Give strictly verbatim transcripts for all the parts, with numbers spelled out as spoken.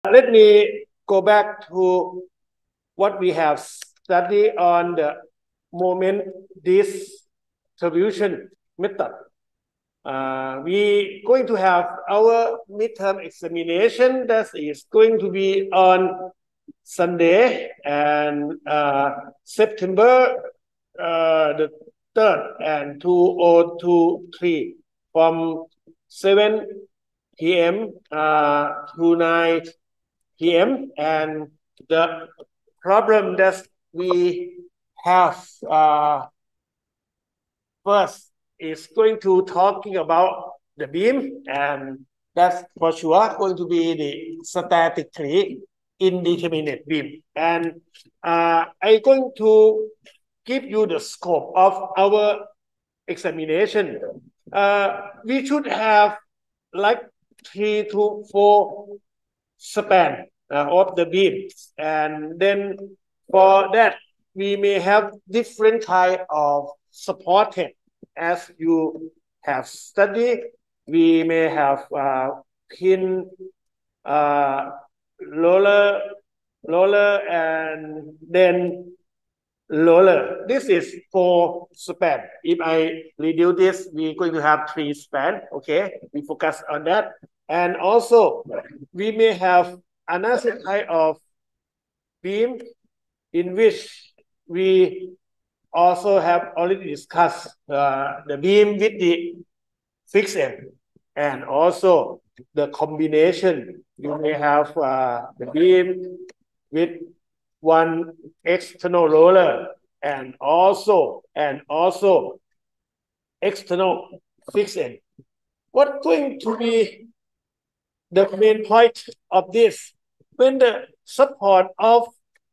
Let me go back to what we have studied on the moment distribution method. Uh, we going to have our midterm examination that is going to be on Sunday and uh, September uh, the third and two oh two three from seven p m uh, to nine p m and the problem that we have uh, first is going to talking about the beam, and that's for sure going to be the statically indeterminate beam. And uh, I'm going to give you the scope of our examination. Uh, we should have like three to four span uh, of the beams, and then for that we may have different type of supported. As you have studied, we may have uh, pin, uh, roller, roller, and then roller. This is four span. If I reduce this, we're going to have three span. Okay, we focus on that. And also, we may have another type of beam in which we also have already discussed uh, the beam with the fixed end, and also the combination. You may have uh, the beam with one external roller and also and also external fixed end. What's going to be the main point of this? When the support of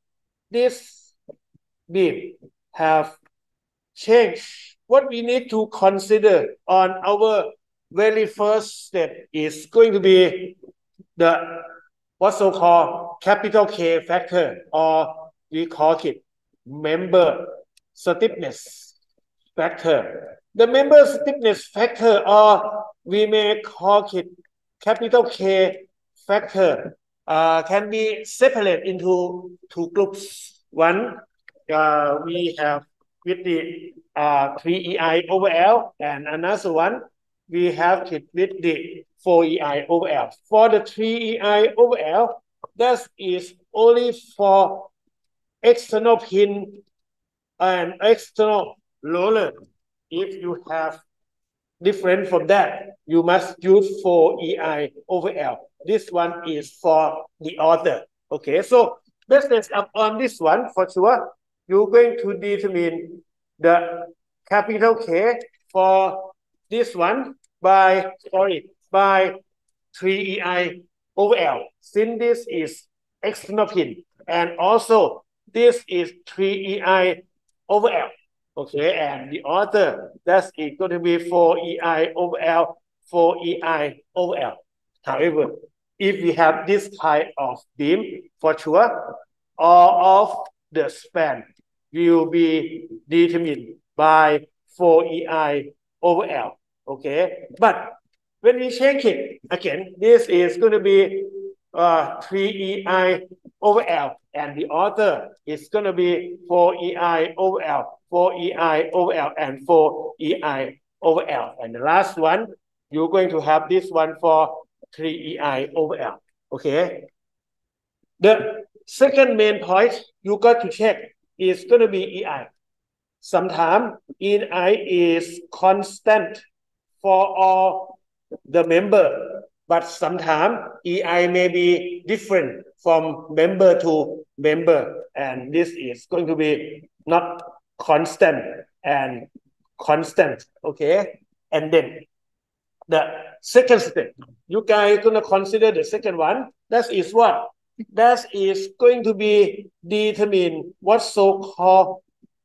this beam have changed, what we need to consider on our very first step is going to be the what's so called capital K factor, or we call it member stiffness factor. The member stiffness factor, or we may call it capital K factor, uh, can be separated into two groups. One, uh, we have with the uh, three E I over L, and another one we have it with the four E I over L. For the three E I over L, that is only for external pin and external roller. If you have different from that, you must use four E I over L. This one is for the other. Okay, so based on this one, for sure, you're going to determine the capital K for this one by, sorry, by three E I over L, since this is external pin, and also this is three E I over L. Okay, and the other, that is going to be four E I over L, four E I over L. However, if we have this type of beam, for sure, all of the span will be determined by four E I over L. Okay, but when we check it again, this is going to be uh, three E I over L, and the other is going to be four E I over L, four E I over L, and four E I over L. And the last one, you're going to have this one for three E I over L. Okay. The second main point you got to check is going to be E I. Sometimes E I is constant for all the member, but sometimes E I may be different from member to member, and this is going to be not constant and constant. Okay, and then the second step, you guys gonna consider the second one. That is what? That is going to be determine what so-called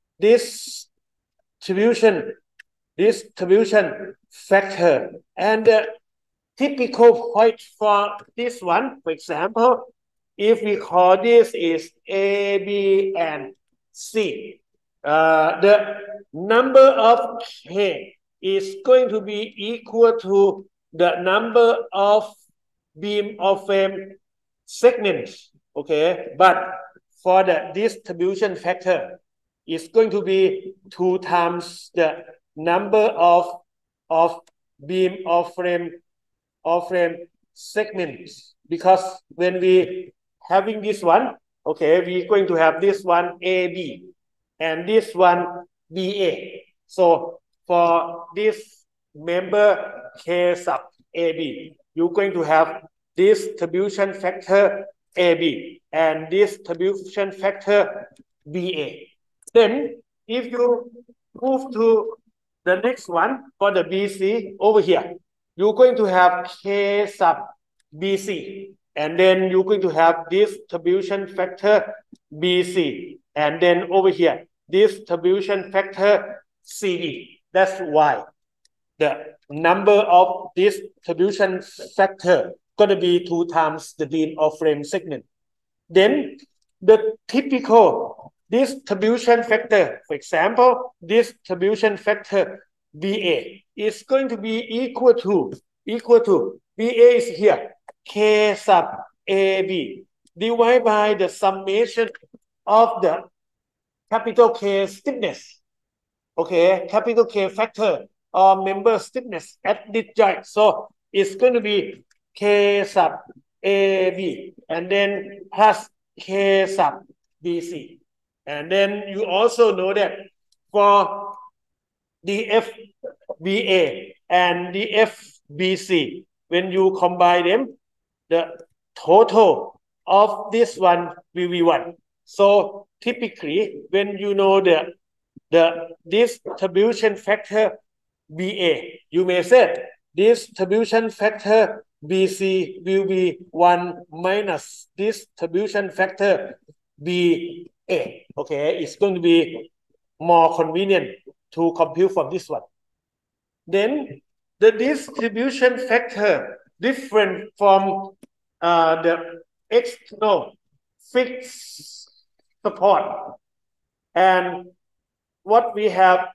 distribution distribution factor. And the typical point for this one, for example, if we call this is A, B, and C, uh, the number of K is going to be equal to the number of beam of frame segment, okay, but for the distribution factor, it's going to be two times the number of of beam or frame or frame segments, because when we having this one, okay, we're going to have this one A B and this one B A. So for this member K sub A B, you're going to have distribution factor A B and distribution factor B A. Then if you move to the next one for the B C over here, you're going to have K sub B C, and then you're going to have distribution factor B C, and then over here, distribution factor C D. That's why the number of distribution factor going to be two times the beam or frame segment. Then the typical distribution factor, for example, distribution factor B A is going to be equal to, equal to, B A is here, K sub A B, divided by the summation of the capital K stiffness, okay, capital K factor or member stiffness at this joint. So it's going to be K sub A B and then plus K sub B C. And then you also know that for D F B A and D F B C, when you combine them, the total of this one will be one. So typically, when you know the, the distribution factor B A, you may say distribution factor B C will be one minus distribution factor B A. Okay, it's going to be more convenient to compute from this one. Then the distribution factor different from uh, the external fixed support, and what we have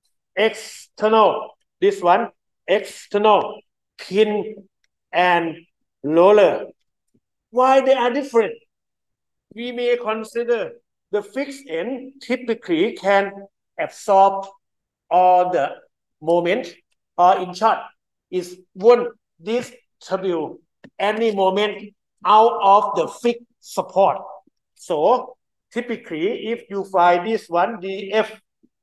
external, this one, external pin and roller. Why they are different? We may consider the fixed end typically can absorb all the moment, or in short, is won't distribute any moment out of the fixed support. So typically, if you find this one, D F,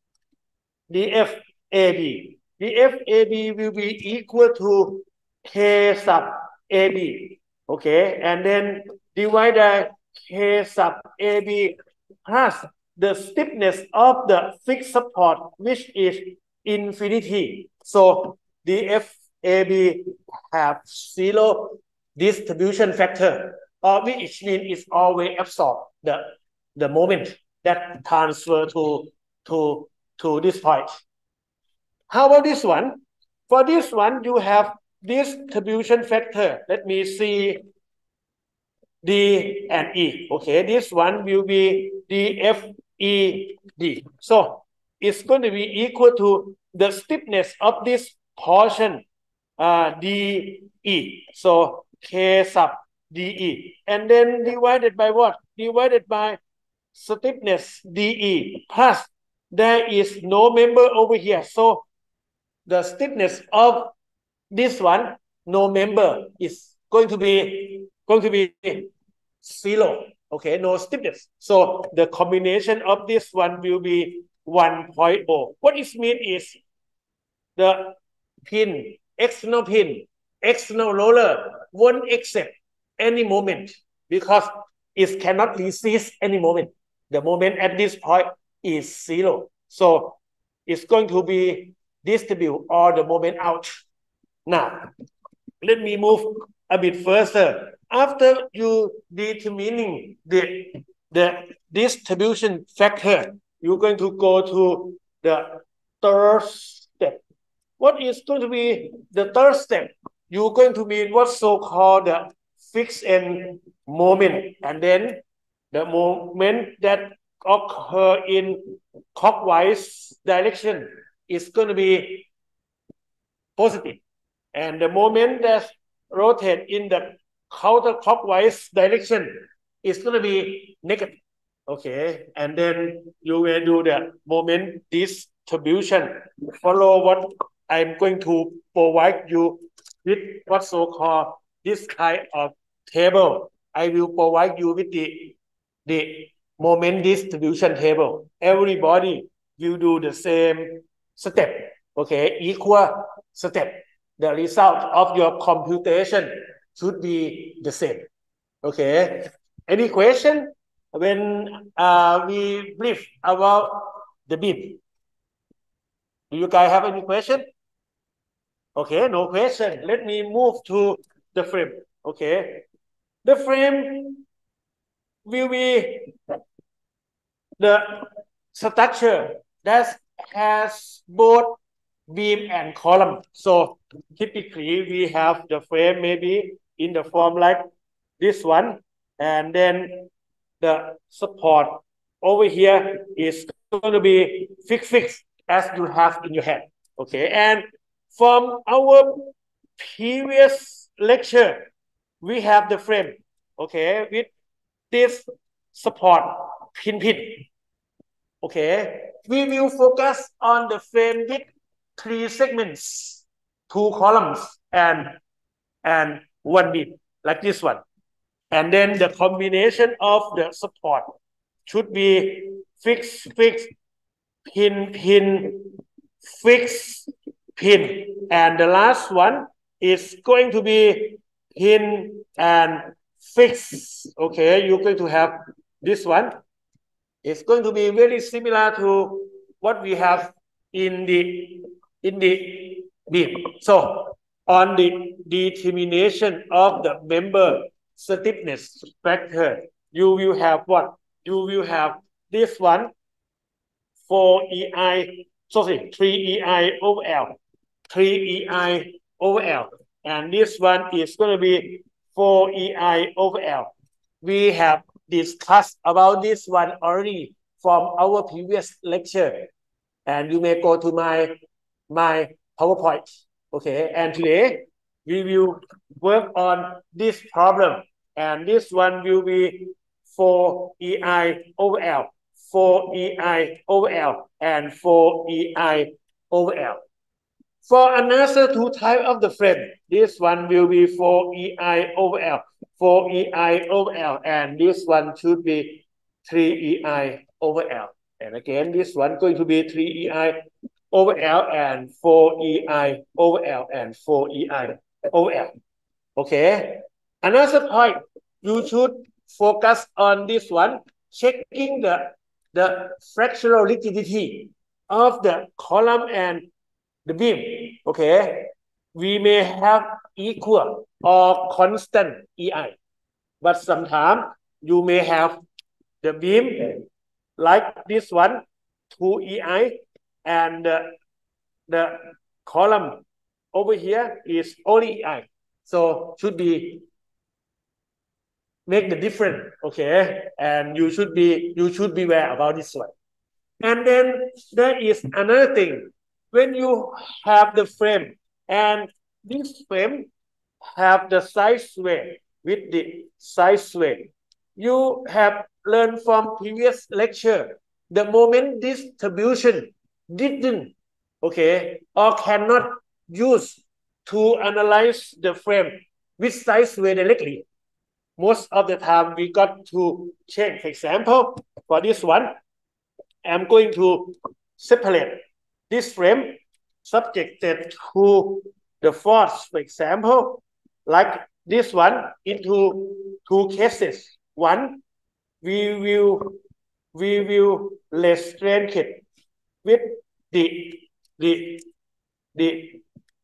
D F A B, D F A B will be equal to K sub A B, okay, and then divide by K sub A B plus the stiffness of the fixed support, which is infinity. So D F A B have zero distribution factor, or which means it's always absorb the, the moment that transfer to, to, to this point. How about this one? For this one, you have distribution factor. Let me see D and E. Okay, this one will be D F E D. So it's going to be equal to the stiffness of this portion, uh, D E. So K sub D E. And then divided by what? Divided by stiffness D E plus there is no member over here. So the stiffness of this one, no member, is going to be going to be zero. Okay, no stiffness. So the combination of this one will be one point zero. What it means is the pin, external pin, external roller won't accept any moment because it cannot resist any moment. The moment at this point is zero. So it's going to be distribute all the moment out. Now, let me move a bit further. After you determining the, the distribution factor, you're going to go to the third step. What is going to be the third step? You're going to be what's so-called the fixed end moment, and then the moment that occur in clockwise direction is going to be positive, and the moment that rotate in the counterclockwise direction is going to be negative. Okay, and then you will do the moment distribution. Follow what I'm going to provide you with what so called this kind of table. I will provide you with the the moment distribution table. Everybody will do the same step. Okay, equal step. The result of your computation should be the same. Okay. Any question when uh, we brief about the beam? Do you guys have any question? Okay, no question. Let me move to the frame. Okay. The frame will be the structure that has both beam and column. So typically we have the frame maybe in the form like this one, and then the support over here is going to be fixed, fixed as you have in your head. Okay, and from our previous lecture, we have the frame, okay, with this support pin pin. Okay, we will focus on the frame with three segments, two columns, and and one beam, like this one. And then the combination of the support should be fix, fix, pin, pin, fix, pin. And the last one is going to be pin and fix. Okay, you're going to have this one. It's going to be very similar to what we have in the in the beam. So on the determination of the member stiffness factor, you will have what? You will have this one, four E I, sorry, three E I over L, three E I over L. And this one is going to be four E I over L. We have discussed about this one already from our previous lecture. And you may go to my, my PowerPoint. Okay, and today we will work on this problem. And this one will be four E I over L, four E I over L, and four E I over L. For another two type of the frame, this one will be four E I over L, four E I over L, and this one should be three E I over L. And again, this one going to be three E I over L and four E I over L and four E I over L. Okay. Another point, you should focus on this one, checking the, the fractional rigidity of the column and the beam. Okay. We may have equal or constant E I, but sometimes you may have the beam like this one, two E I, and uh, the column over here is only E I. So should be make the difference, okay? And you should be you should be aware about this one. And then there is another thing. When you have the frame and this frame have the side sway with the side sway, you have learned from previous lecture the moment distribution didn't, okay, or cannot use to analyze the frame with side sway directly. Most of the time we got to check. For example, for this one, I'm going to separate this frame subjected to the force, for example, like this one, into two cases. One, we will we will restrain it with the the the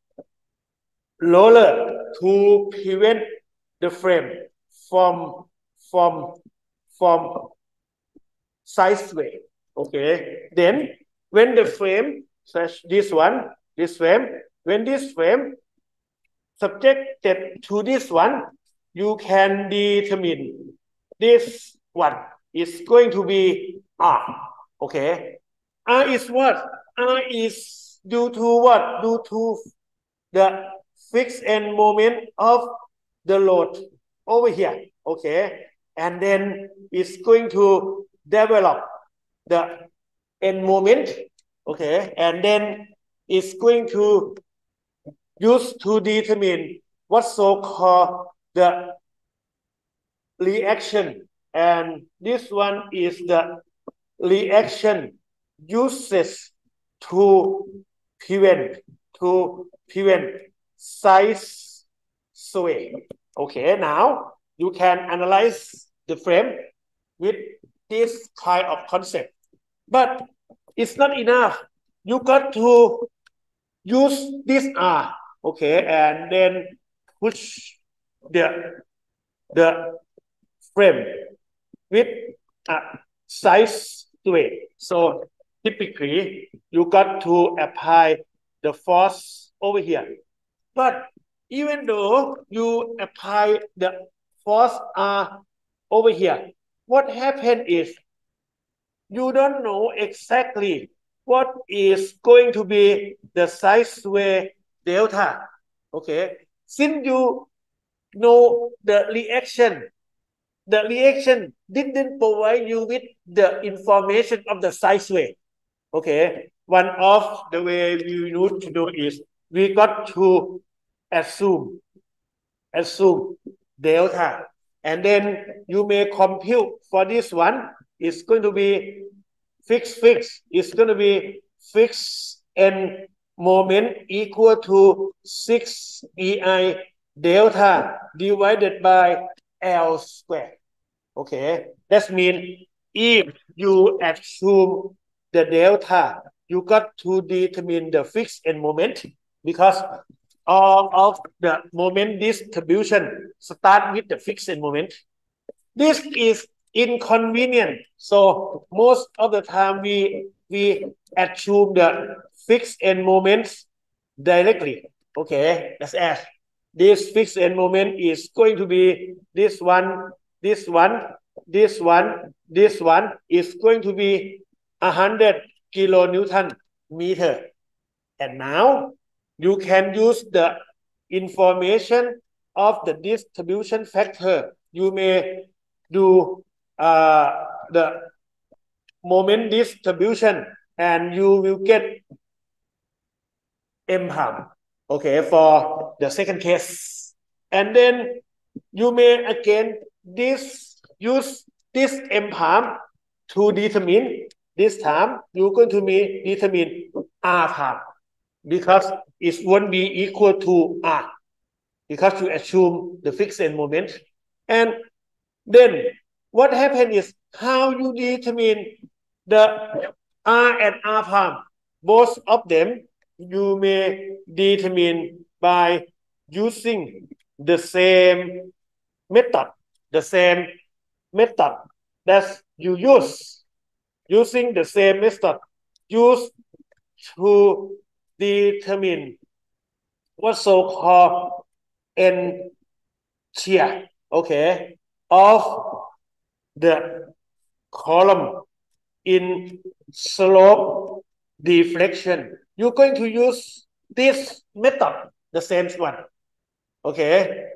roller to prevent the frame from from from sideway. Okay. Then when the frame such this one, this frame, when this frame subjected to this one, you can determine this one is going to be R. Okay. R is what? R is due to what? Due to the fixed end moment of the load. over here, okay, and then it's going to develop the end moment, okay, and then it's going to use to determine what so-called the reaction, and this one is the reaction uses to prevent to prevent size sway. Okay, now you can analyze the frame with this kind of concept, but it's not enough. You got to use this R, okay, and then push the the frame with a size sway. So typically, you got to apply the force over here. But even though you apply the force R over here, what happened is you don't know exactly what is going to be the size sway delta. Okay, since you know the reaction, the reaction didn't provide you with the information of the size sway. Okay, one of the way we need to do is we got to assume assume delta, and then you may compute for this one. It's going to be fixed fixed. It's going to be fixed and moment equal to six E I delta divided by L squared. Okay, that means if you assume the delta, you got to determine the fixed end moment, because all of the moment distribution start with the fixed end moment. This is inconvenient. So most of the time we we assume the fixed end moments directly. Okay, that's as this fixed end moment is going to be this one, this one, this one, this one is going to be a hundred kilonewton meter. And now you can use the information of the distribution factor. You may do uh, the moment distribution, and you will get M palm, okay, for the second case. And then you may again this use this M palm to determine, this time you're going to be determine R palm, because it won't be equal to R, because you assume the fixed end moment. And then what happened is how you determine the R and R palm. Both of them you may determine by using the same method, the same method that you use, using the same method used to determine what so-called end shear, okay, of the column in slope deflection. You're going to use this method, the same one. Okay.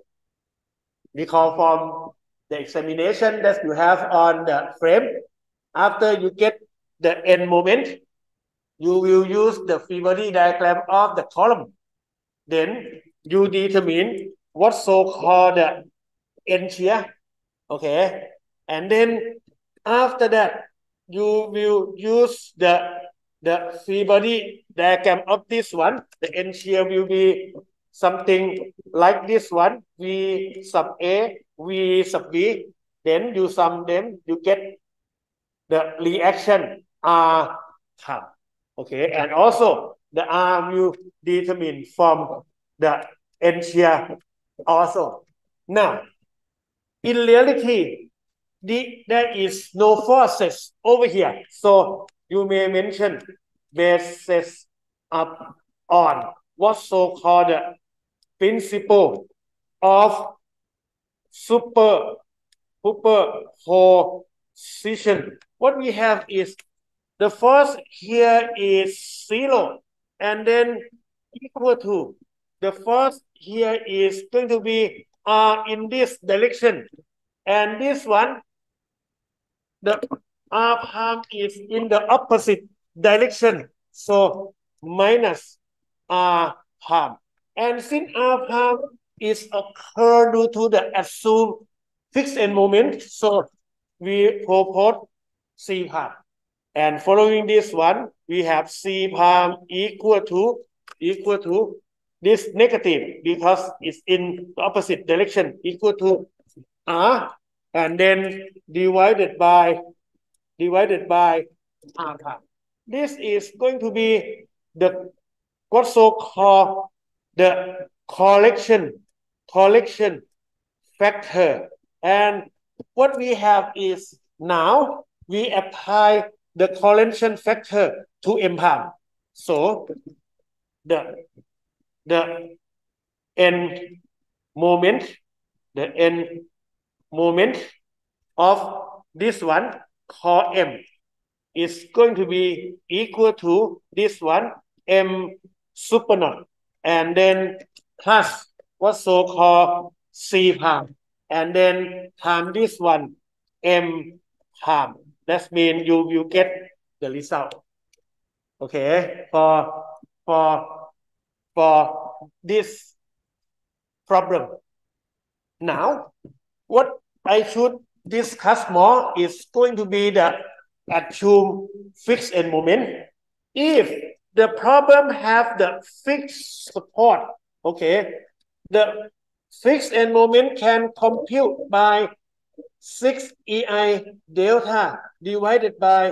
Recall from the examination that you have on the frame. After you get the end moment, you will use the free body diagram of the column. Then you determine what so-called the end shear. Okay. And then after that, you will use the the free body diagram of this one. The end shear will be something like this one, V sub A, V sub B. Then you sum them, you get the reaction R palm. Okay, and also the R will determine from the end shear also. Now, in reality, the, there is no forces over here. So you may mention bases up on what so-called the principle of super superposition. What we have is the force here is zero, and then equal to the force here is going to be are in this direction, and this one, the R palm is in the opposite direction. So minus R palm. And since R palm is occurred due to the assumed fixed end moment, so we propose C palm. And following this one, we have C palm equal to equal to this negative because it's in the opposite direction, equal to R, and then divided by divided by R palm. This is going to be the what so called the correction correction factor. And what we have is now we apply the correction factor to M palm. So the the end moment, the end moment of this one called M is going to be equal to this one M super naught, and then plus what's so called C palm, and then times this one M palm. That means you will get the result. Okay, for for for this problem. Now, what I should discuss more is going to be the assumed fixed end moment. If the problem have the fixed support, okay, the fixed end moment can compute by six E I delta divided by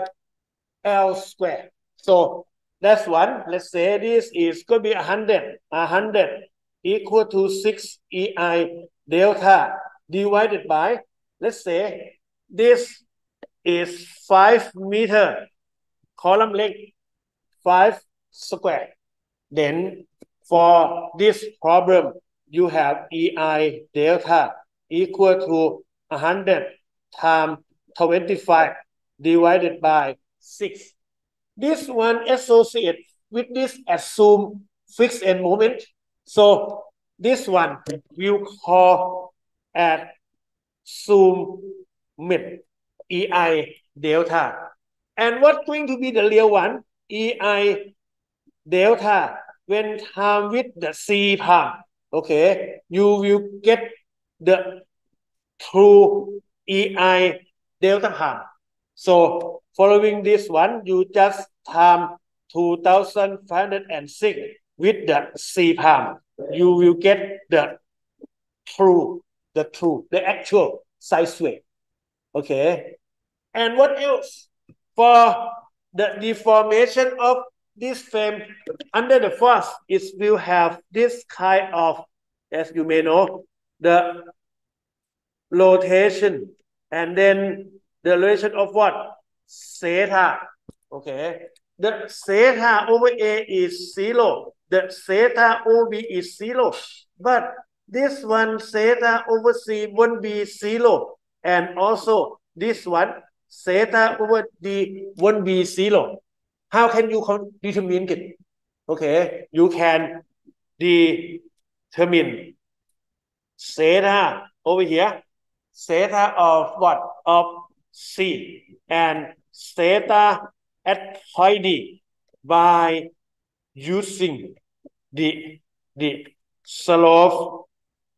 L square. So that's one. Let's say this is going to be one hundred. one hundred equal to six E I delta divided by, let's say, this is five meter column length, five square. Then for this problem, you have E I delta equal to one hundred times twenty-five divided by six. This one associated with this assumed fixed end moment. So this one will call at assumed mid E I delta. And what's going to be the real one? E I delta when time with the C palm. Okay, you will get the true E I delta palm. So following this one, you just time two thousand five hundred six with the C palm. You will get the true, the true, the actual size wave. Okay. And what else? For the deformation of this frame under the force, it will have this kind of, as you may know, the rotation, and then the relation of what? Theta. Okay. The theta over A is zero. The theta over B is zero. But this one, theta over C, won't be zero. And also this one, theta over D, won't be zero. How can you determine it? Okay. You can determine theta over here. Theta of what? Of C, and theta at point D by using the the slope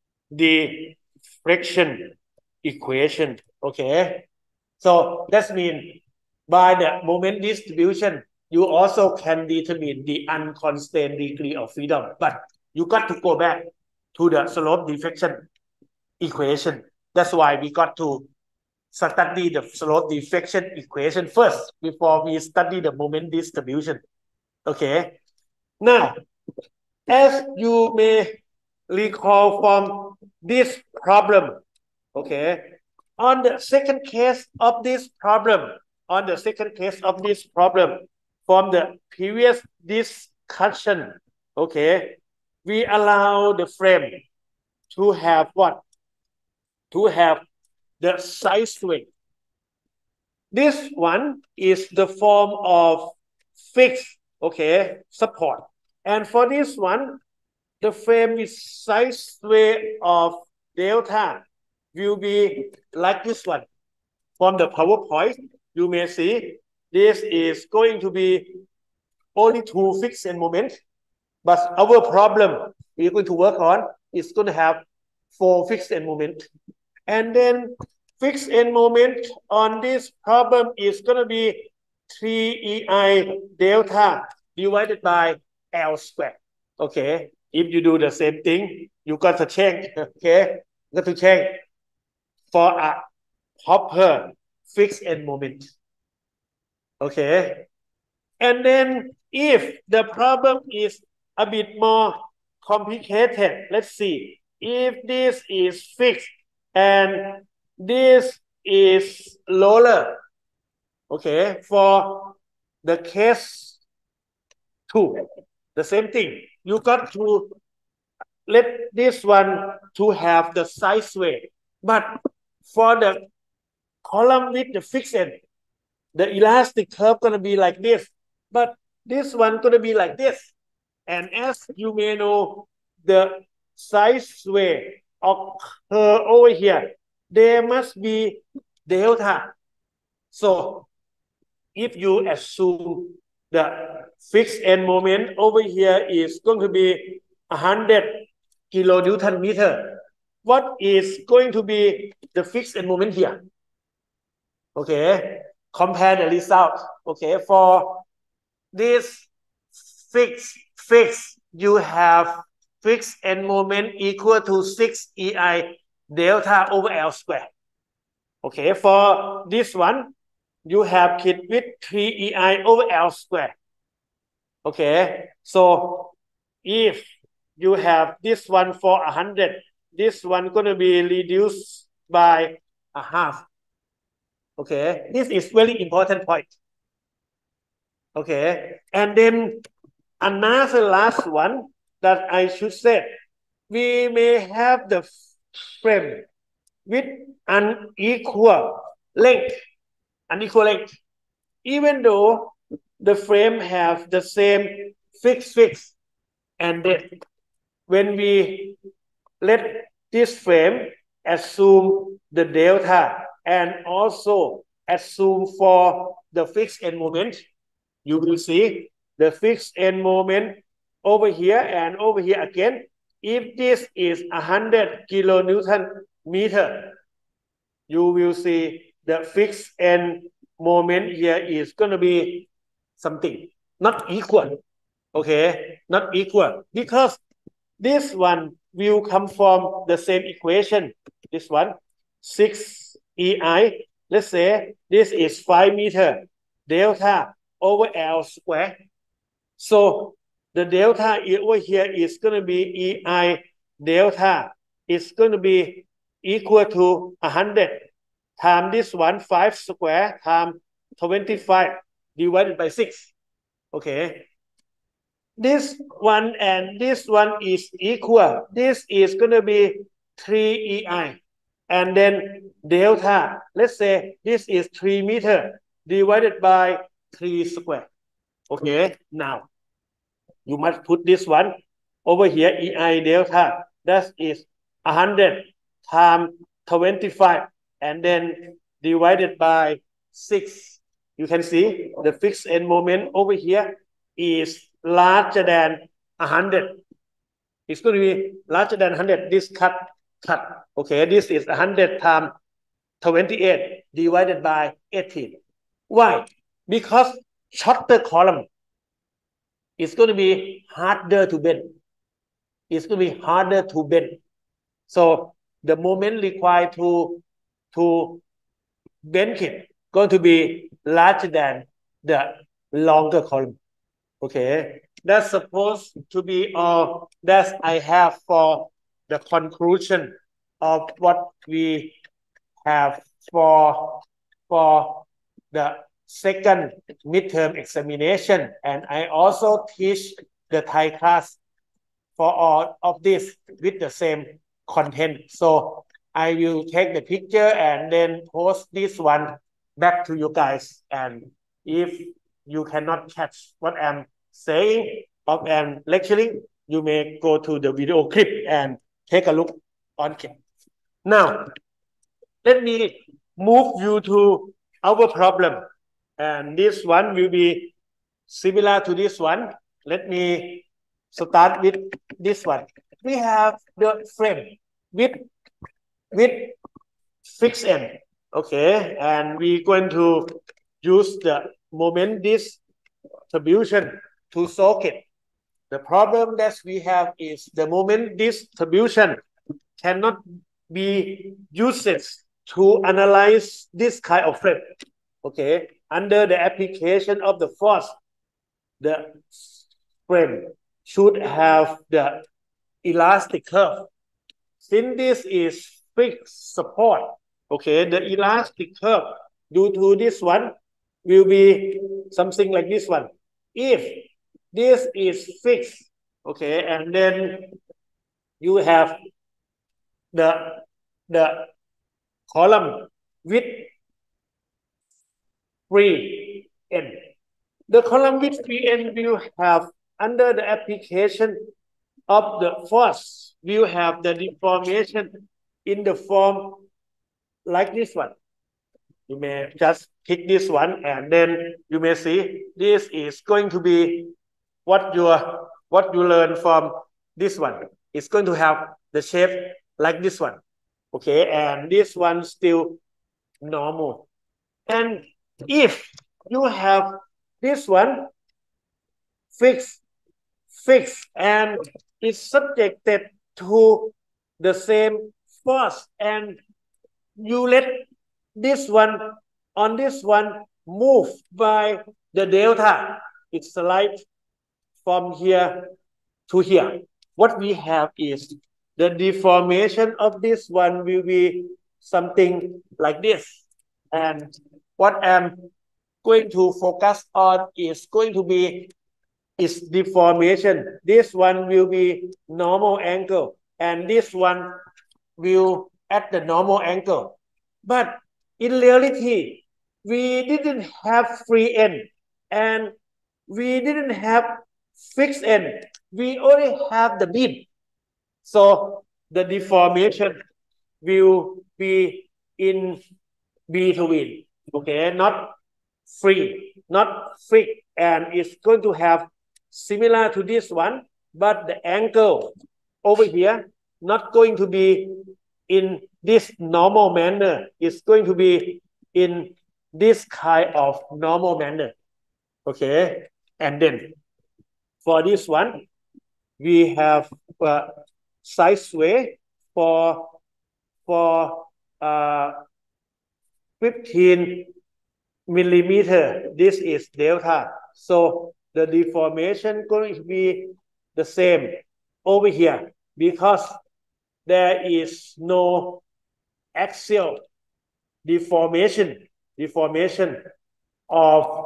deflection equation. Okay, so that means by the moment distribution, you also can determine the unconstrained degree of freedom, but you got to go back to the slope deflection equation. That's why we got to study the slope deflection equation first before we study the moment distribution. Okay. Now, as you may recall from this problem, okay, on the second case of this problem, on the second case of this problem from the previous discussion, okay, we allow the frame to have what? To have the side swing. This one is the form of fixed, okay, support. And for this one, the frame is side sway of delta will be like this one. From the PowerPoint, you may see this is going to be only two fixed end moments, but our problem we're going to work on is going to have four fixed end moments. And then fixed end moment on this problem is going to be three E I delta divided by L squared. Okay, if you do the same thing, you got to change. Okay, you got to change for a proper fixed end moment. Okay, and then if the problem is a bit more complicated, let's see. If this is fixed and this is roller, okay, for the case two, the same thing. You got to let this one to have the sideway, but for the column with the fixed end, the elastic curve gonna be like this, but this one gonna be like this. And as you may know, the sideway occur over here. There must be delta. So if you assume the fixed end moment over here is going to be one hundred kilonewton meter, what is going to be the fixed end moment here? Okay, compare the result. Okay, for this fixed fixed, you have fixed end moment equal to six E I delta over L squared. Okay, for this one, you have it with three E I over L squared. Okay, so if you have this one for one hundred, this one going to be reduced by a half. Okay, this is very important point. Okay, and then another last one that I should say, we may have the frame with unequal length, unequal length, even though the frame have the same fixed fix. And then when we let this frame assume the delta and also assume for the fixed end moment, you will see the fixed end moment over here and over here again. If this is one hundred kilonewton meter, you will see the fixed end moment here is going to be something not equal. Okay, not equal, because this one will come from the same equation. This one, six E I. Let's say this is five meter delta over L squared. So the delta over here is going to be E I delta. It's going to be equal to one hundred times this one, five square times twenty-five divided by six. Okay. This one and this one is equal. This is going to be three E I. And then delta, let's say this is three meter divided by three square. Okay, now you must put this one over here, E I delta, that is one hundred times twenty-five and then divided by six. You can see the fixed end moment over here is larger than one hundred. It's going to be larger than one hundred. This cut, cut. Okay, this is one hundred times twenty-eight divided by eighteen. Why? Because shorter column is going to be harder to bend. It's going to be harder to bend. So the moment required to, to bend it going to be larger than the longer column. Okay, that's supposed to be all that I have for the conclusion of what we have for, for the second midterm examination. And I also teach the Thai class for all of this with the same content. So I will take the picture and then post this one back to you guys. And if you cannot catch what I'm saying or I'm lecturing, you may go to the video clip and take a look on it. Now, let me move you to our problem. And this one will be similar to this one. Let me start with this one. We have the frame with, with fixed end. Okay, and we're going to use the moment distribution to solve it. The problem that we have is the moment distribution cannot be used to analyze this kind of frame. Okay, under the application of the force, the frame should have the elastic curve. Since this is fixed support, okay, the elastic curve due to this one will be something like this one. If this is fixed, okay, and then you have the the column with free end. The column with free end will have, under the application of the force, will have the deformation in the form like this one. You may just pick this one, and then you may see this is going to be what you what you learn from this one. It's going to have the shape like this one. Okay, and this one still normal. And if you have this one fixed, fixed, and is subjected to the same force, and you let this one on this one move by the delta, it's slide from here to here. What we have is the deformation of this one will be something like this. And what I'm going to focus on is going to be its deformation. This one will be normal angle, and this one will at the normal angle. But in reality, we didn't have free end, and we didn't have fixed end. We only have the beam. So the deformation will be in between, okay, not free, not fixed, and it's going to have similar to this one, but the angle over here not going to be in this normal manner. It's going to be in this kind of normal manner. Okay, and then for this one, we have uh, sideway for for uh, fifteen millimeter. This is delta. So the deformation going to be the same over here because there is no axial deformation deformation of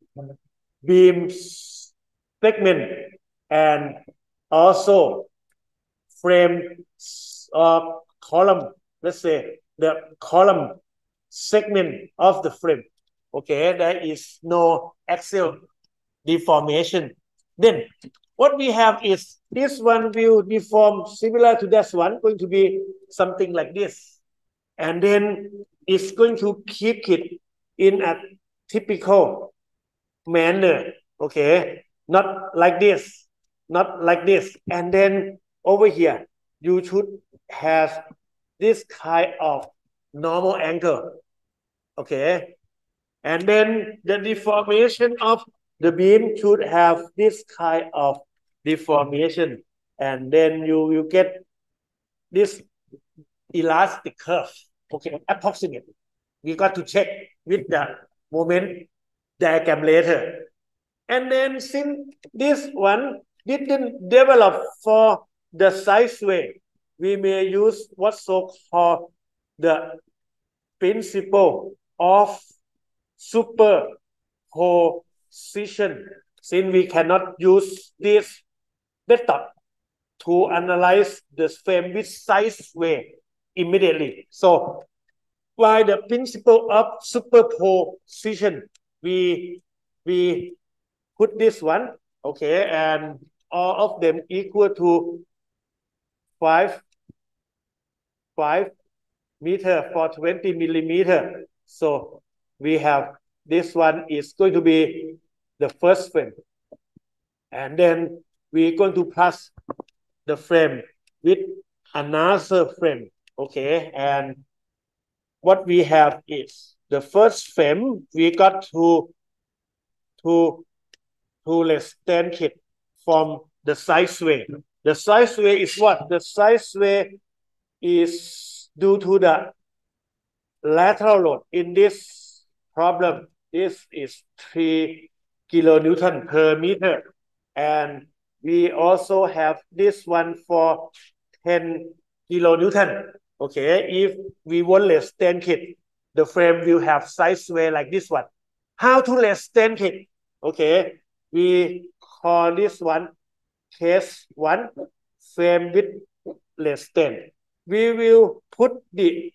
beam segment, and also frame of column, let's say the column segment of the frame. Okay, there is no axial deformation. Then what we have is this one will deform similar to this one, going to be something like this. And then it's going to keep it in a typical manner. Okay, not like this, not like this. And then over here, you should have this kind of normal angle. Okay, and then the deformation of the beam should have this kind of deformation, and then you will get this elastic curve. Okay, approximately. We got to check with the moment diagram later. And then since this one didn't develop for the sideway, we may use what's so called the principle of superposition. Since we cannot use this method to analyze the frame with sideway immediately. So by the principle of superposition, we we put this one, okay, and all of them equal to five, five, meter for twenty millimeter. So we have this one is going to be the first frame. And then we're going to plus the frame with another frame. Okay. And what we have is the first frame, we got to, to, to let's stand it from the size way. The size way is what? The size way is due to the lateral load. In this problem, this is three kilonewton per meter. And we also have this one for ten kilonewton. Okay, if we want less than it, the frame will have size way like this one. How to less than it? Okay, we call this one case one, frame with less than. We will put the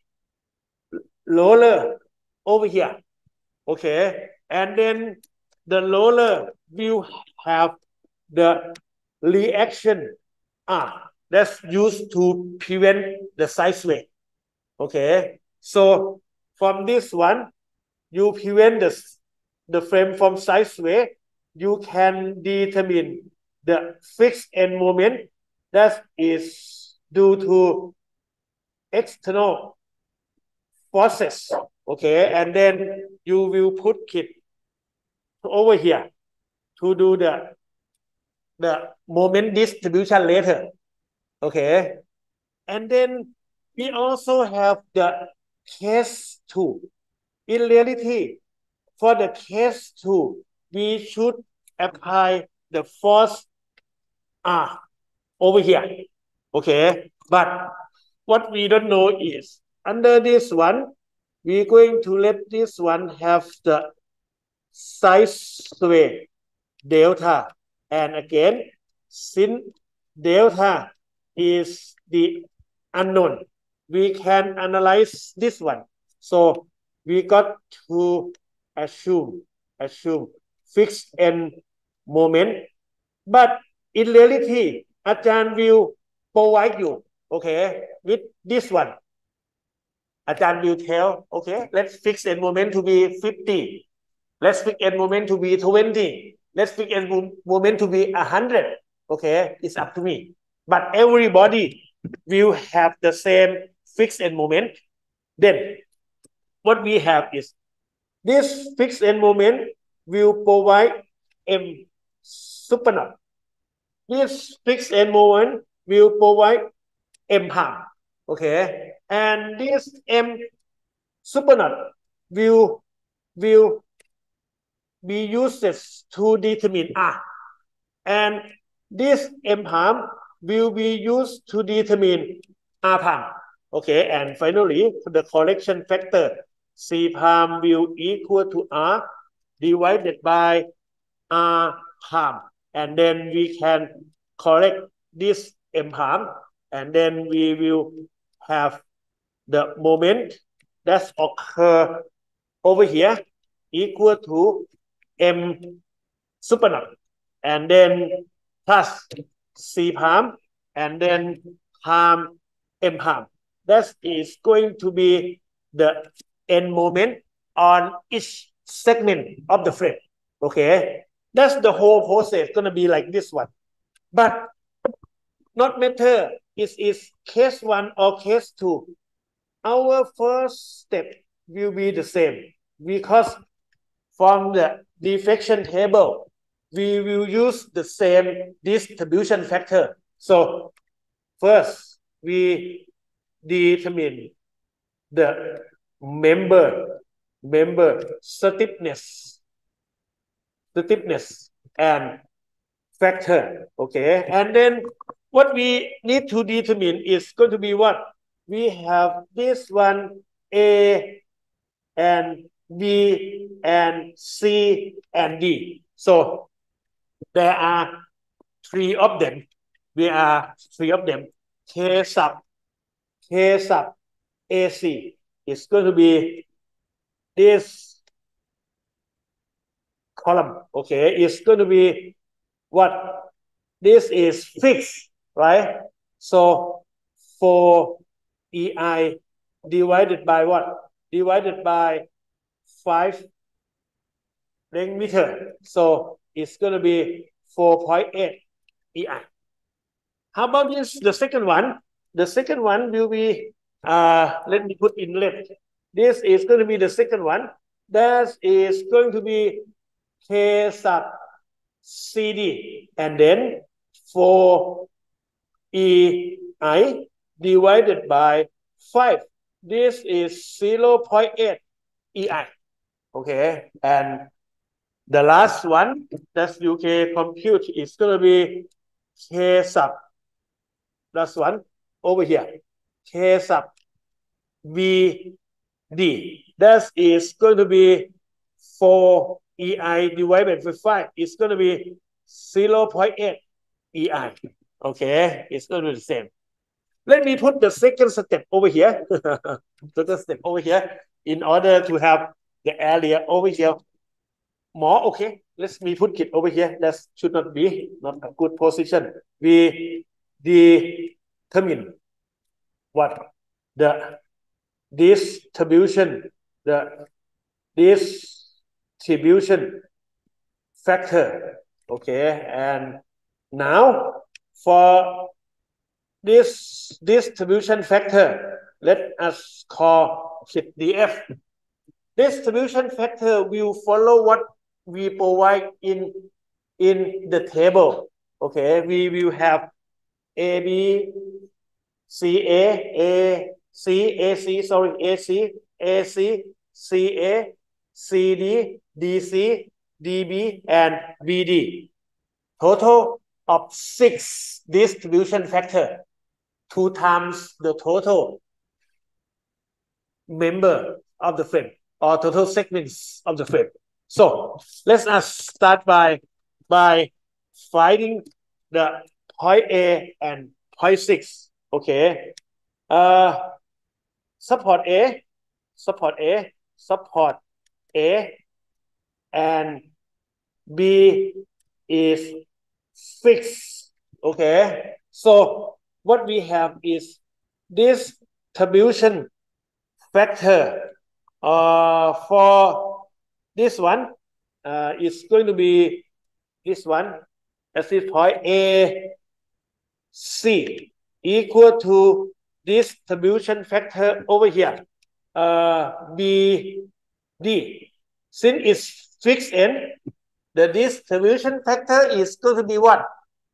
roller over here. Okay, and then the roller will have the reaction ah that's used to prevent the side sway. Okay, so from this one, you prevent the, the frame from side sway. You can determine the fixed end moment that is due to external forces. Okay, and then you will put it over here to do the the moment distribution later. Okay, and then we also have the case two. In reality, for the case two, we should apply the force R over here. Okay, but what we don't know is under this one, we're going to let this one have the size sway delta. And again, since delta is the unknown, we can analyze this one. So we got to assume, assume fixed end moment. But in reality, Ajahn will provide you, okay, with this one. Ajahn will tell, okay, let's fix end moment to be fifty. Let's fix end moment to be twenty. Let's fix end moment to be one hundred. Okay, it's up to me. But everybody will have the same fixed end moment. Then what we have is this fixed end moment will provide M super naught. This fixed end moment will provide M palm. Okay, and this M super naught will will be used to determine R, and this M palm will be used to determine R palm. Okay, and finally, the correction factor C palm will equal to R divided by R palm, and then we can correct this M palm, and then we will have the moment that occur over here equal to M super naught, and then plus C palm, and then palm M palm. That is going to be the end moment on each segment of the frame. Okay, that's the whole process gonna be like this one. But not matter is is case one or case two. Our first step will be the same, because from the deflection table, we will use the same distribution factor. So first, we determine the member, member stiffness, stiffness and factor. Okay, and then what we need to determine is going to be what? We have this one A and B and C and D. So there are three of them. There are three of them. K sub, K sub A C is going to be this column. Okay, it's going to be what? This is fixed, right? So for E I divided by what? Divided by five length meter. So it's going to be four point eight E I. How about this? The second one. The second one will be, uh, let me put in left. This is going to be the second one. That is going to be K sub C D and then four E I divided by five. This is zero point eight E I. Okay. And the last one that you can compute is going to be K sub. Last one over here. K sub V D. That is going to be four E I divided by five. It's going to be zero point eight E I. Okay, it's going to be the same. Let me put the second step over here. Second step over here in order to have the area over here more. Okay, let me put it over here. That should not be not a good position. We determine what the distribution, the distribution factor. Okay, and now for this distribution factor, let us call it D F. Distribution factor will follow what we provide in in the table. Okay, we will have A B C A A C A C sorry A C A C C A C D D C D B and B D. Total of six distribution factor, two times the total member of the frame or total segments of the frame. So let us start by by finding the point A and point six. Okay. Uh, support A, support A, support A, and B is fixed. Okay. So what we have is this distribution factor uh, for this one uh, is going to be this one as this point A C equal to distribution factor over here uh, B D. Since it's fixed end, the distribution factor is going to be what?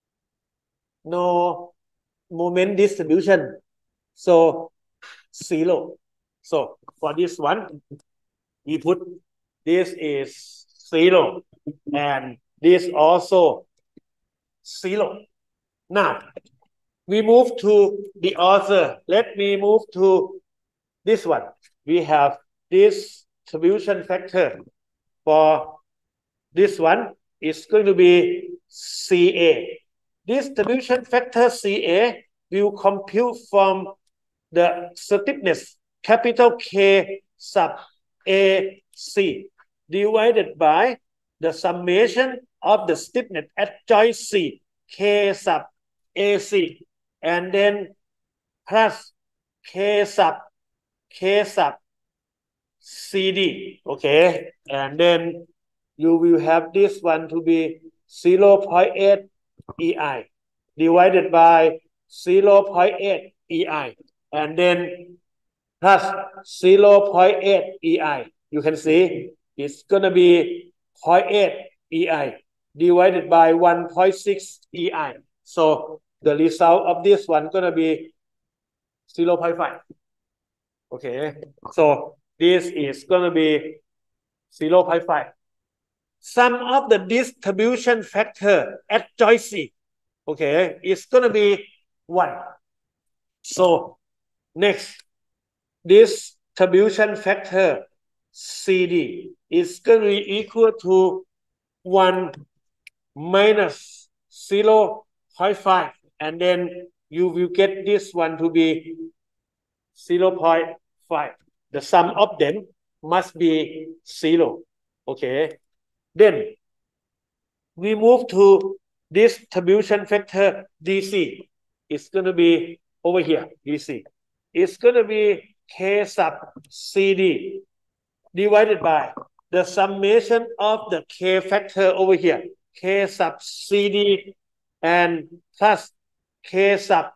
No moment distribution. So zero. So for this one, we put this is zero and this also zero. Now we move to the other. Let me move to this one. We have this distribution factor for this one is going to be C A. This distribution factor C A will compute from the stiffness capital K sub A C divided by the summation of the stiffness at joint C K sub A C and then plus K sub K sub C D. Okay, and then you will have this one to be zero point eight E I divided by zero point eight E I and then plus zero point eight E I. You can see it's going to be zero point eight E I divided by one point six E I. So the result of this one going to be zero point five. Okay, so this is going to be zero point five. Sum of the distribution factor at joint C, okay, it's going to be one. So next, distribution factor C D is going to be equal to one minus zero point five, and then you will get this one to be zero point five. The sum of them must be zero. Okay. Then we move to distribution factor D C. It's going to be over here, D C. It's going to be K sub C D divided by the summation of the K factor over here, K sub C D and plus K sub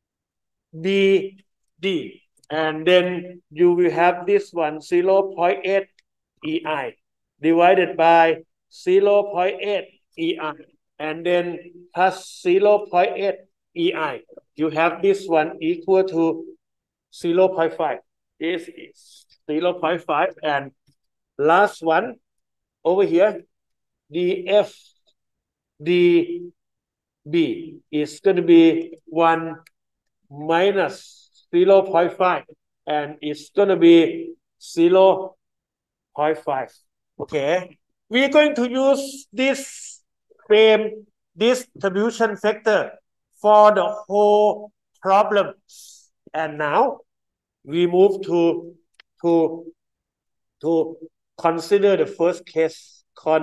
B D. And then you will have this one zero point eight E I divided by zero point eight E I and then plus zero point eight E I. You have this one equal to zero point five. This is zero point five and last one over here, D F D B is going to be one minus zero point five and it's going to be zero point five. Okay, we're going to use this frame distribution factor for the whole problem. And now we move to to to consider the first case.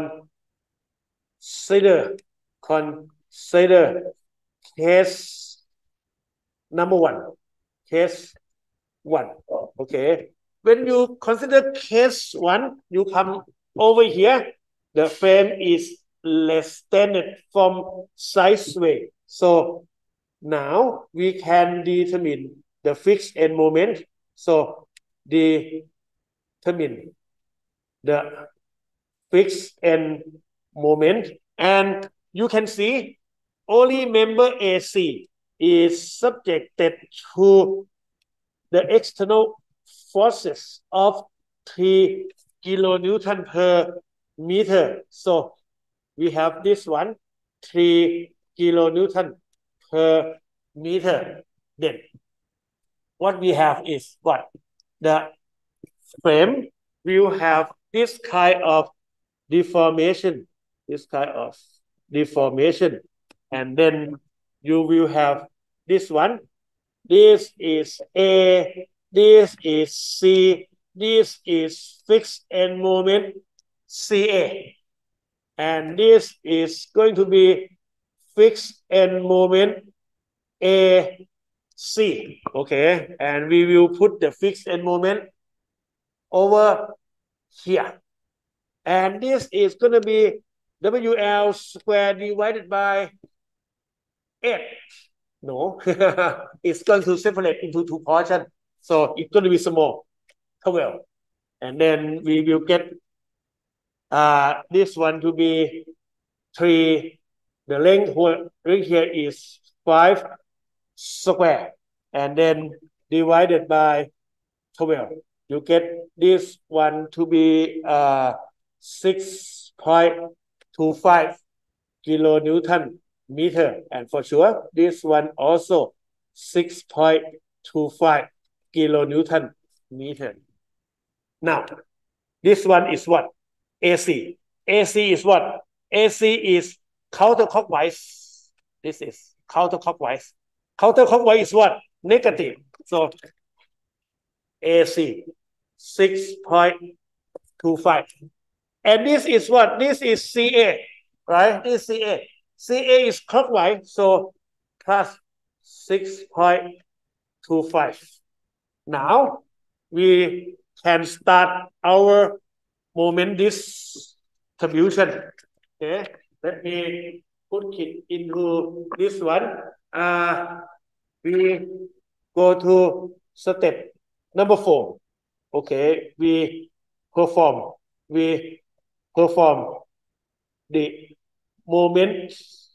Consider consider case number one. Case one. Okay. When you consider case one, you come over here. The frame is extended from sideways. So now we can determine the fixed end moment. So determine the fixed end moment. And you can see only member A C is subjected to the external forces of three kilonewton per meter. So we have this one, three kilonewton per meter. Then what we have is what? The frame will have this kind of deformation, this kind of deformation. And then you will have this one. This is A, this is C, this is fixed end moment C A. And this is going to be fixed end moment A C. Okay, and we will put the fixed end moment over here. And this is going to be W L squared divided by eight. No, it's going to separate into two portions. So it's going to be small, twelve. And then we will get uh, this one to be three. The length here is five square. And then divided by twelve. You get this one to be uh, six point two five kilonewton meter, and for sure this one also six point two five kilonewton meter. Now this one is what? A C. A C is what? A C is counterclockwise. This is counterclockwise. Counterclockwise is what? Negative. So A C six point two five. And this is what? This is C A, right? This is C A. C A is clockwise, so plus six point two five. Now we can start our moment distribution. Okay, let me put it into this one. Uh, we go to step number four. Okay, we perform. We perform the moment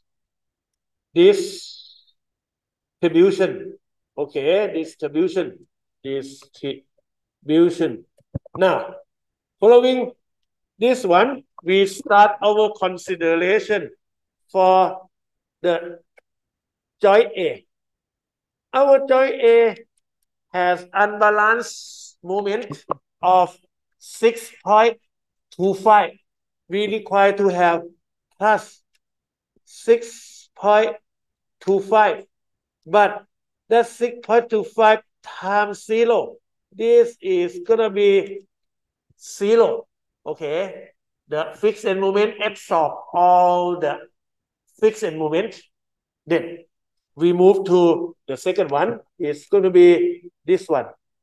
distribution. Okay, distribution, distribution. Now, following this one, we start our consideration for the joint A. Our joint A has unbalanced moment of six point two five. We require to have plus six point two five, but that's six point two five times zero. This is gonna be zero. Okay, the fixed end moment absorb all the fixed end moment. Then we move to the second one. It's going to be this one,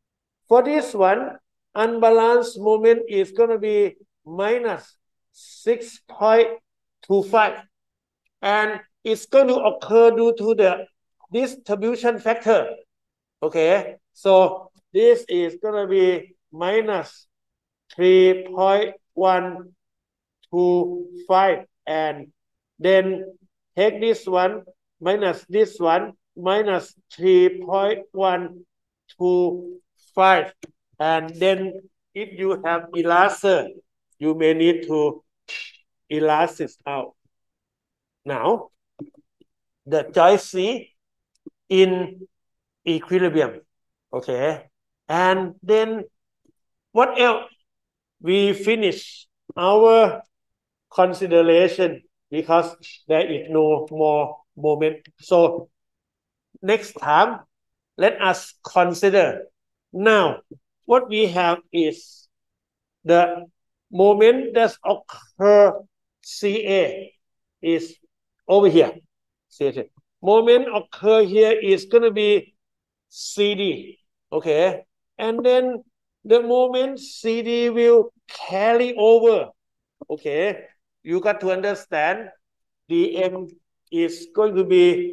For this one, unbalanced moment is going to be minus six point two five. And it's going to occur due to the distribution factor. Okay, so this is going to be minus three point one two five, and then take this one minus this one minus three point one two five, and then if you have eraser, you may need to erase this out. Now, the choice C in equilibrium. Okay, and then what else? We finish our consideration because there is no more moment. So next time, let us consider. Now, what we have is the moment that occur C A is over here. Moment occur here is going to be C D. Okay, and then the moment C D will carry over. Okay, you got to understand D M is going to be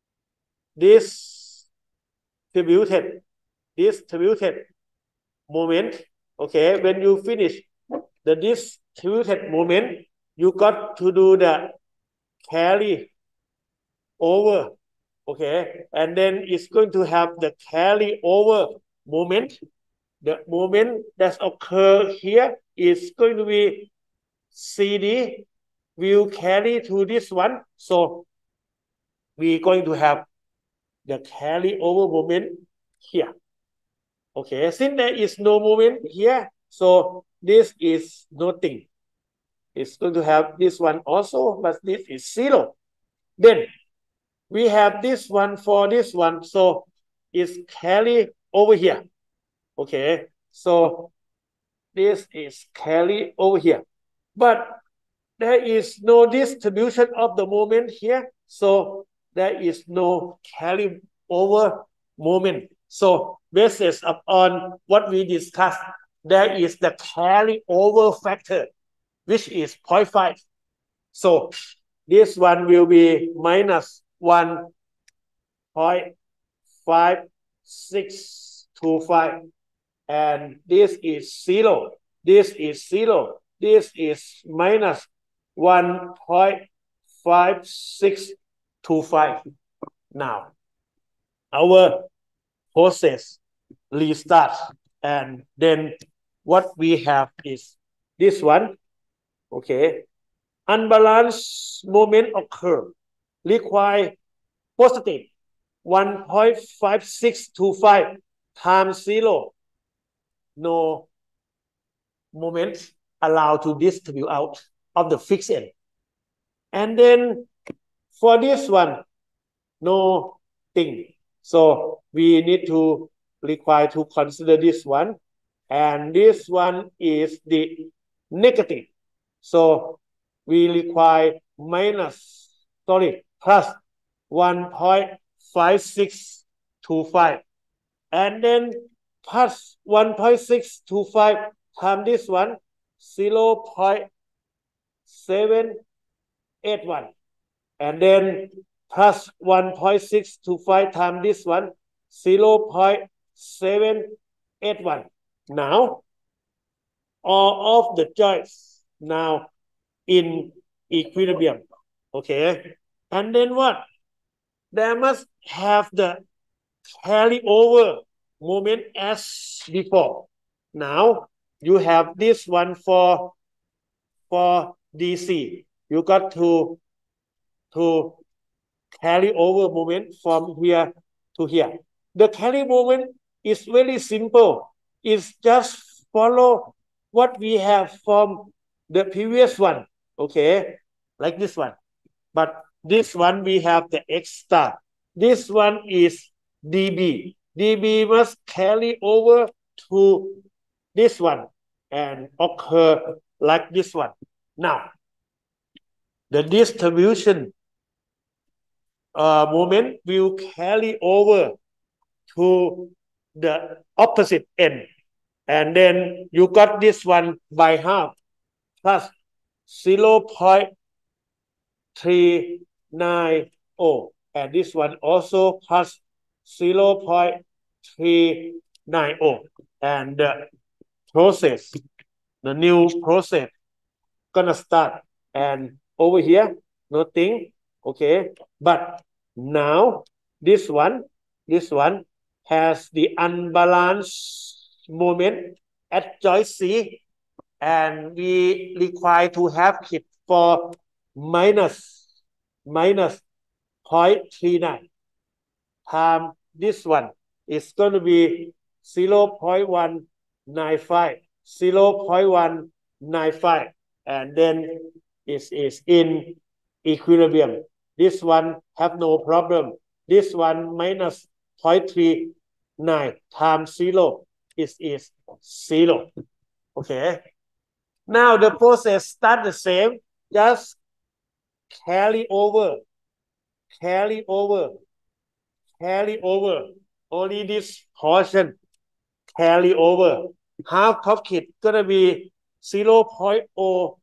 distributed, distributed moment. Okay, when you finish the distributed moment, you got to do the carry over. Okay, and then it's going to have the carry over moment. The moment that occur here is going to be C D will carry to this one. So we're going to have the carry over moment here. Okay, since there is no moment here, so this is nothing. It's going to have this one also, but this is zero. Then we have this one for this one, so it's carry over here. Okay, so this is carry over here, but there is no distribution of the moment here, so there is no carry over moment. So based upon what we discussed, there is the carry over factor, which is zero point five. So this one will be minus one point five six two five, and this is zero. This is zero. This is minus one point five six two five. Now, our process restarts, and then what we have is this one. Okay, unbalanced moment occur, require positive one point five six two five times zero. No moment allowed to distribute out of the fixed end. And then for this one, no thing. So we need to require to consider this one. And this one is the negative. So we require minus, sorry, plus one point five six two five. And then plus one point six two five times this one, zero point seven eight one. And then plus one point six two five times this one, zero point seven eight one. Now, all of the joints now in equilibrium. Okay. And then what? There must have the carry over moment as before. Now, you have this one for, for D C. You got to, to carry over moment from here to here. The carry moment is very simple. It's just follow what we have from the previous one. Okay, like this one. But this one we have the X star. This one is D B. D B must carry over to this one and occur like this one. Now, the distribution uh, moment will carry over to the opposite end. And then you got this one by half plus zero point three nine zero. And this one also plus zero point three nine zero. And the process, the new process, gonna start. And over here, nothing. Okay. But now this one, this one has the unbalanced moment at joint C, and we require to have it for minus minus zero point three nine times this one is going to be zero point one nine five, zero point one nine five, and then it is in equilibrium. This one have no problem. This one minus zero point three nine times zero is is zero. Okay. Now the process start the same. Just carry over, carry over, carry over. Only this portion carry over. Half of it gonna be zero point zero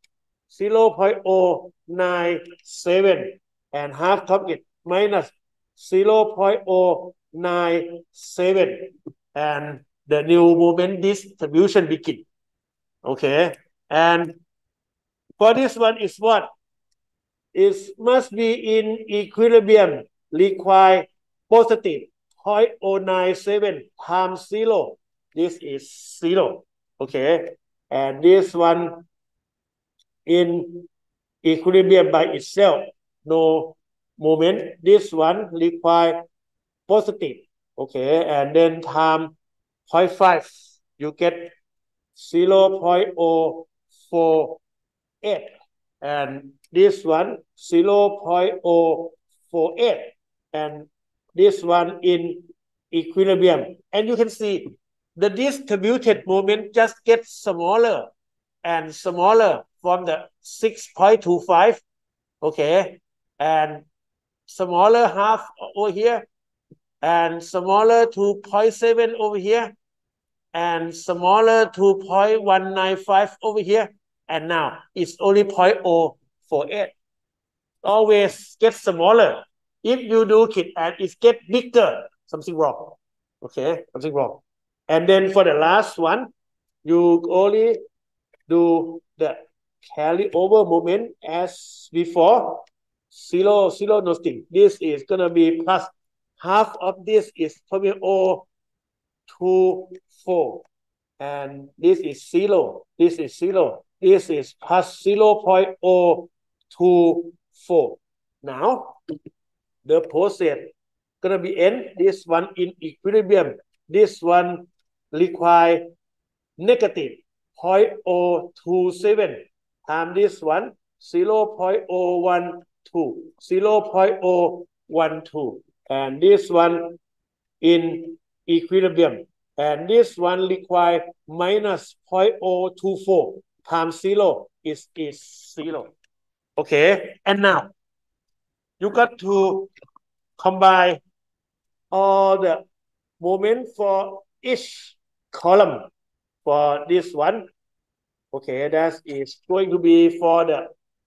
zero nine seven, and half of it minus zero point zero nine seven, and the new moment distribution begin. Okay, and for this one is what? It must be in equilibrium, require positive zero point zero nine seven times zero. This is zero. Okay, and this one in equilibrium by itself, no moment. This one require positive. Okay, and then time zero point five, you get zero point zero four eight, and this one zero point zero four eight, and this one in equilibrium. And you can see the distributed moment just gets smaller and smaller from the six point two five, okay, and smaller half over here, and smaller two point seven over here, and smaller two point one nine five over here, and now it's only zero point zero four eight. Always get smaller. If you do it and it get bigger, something wrong. Okay, something wrong. And then for the last one, you only do the carry over moment as before. Zero, zero, nothing. This is gonna be plus half of this is probably zero two four, and this is zero. This is zero. This is plus zero point zero two four. Now the process gonna be end. This one in equilibrium. This one require negative zero point zero two seven times this one zero point zero one two, zero point zero one two, and this one in equilibrium, and this one require minus zero point zero two four times zero is is zero. Okay, and now you got to combine all the moment for each column for this one. Okay, that is going to be for the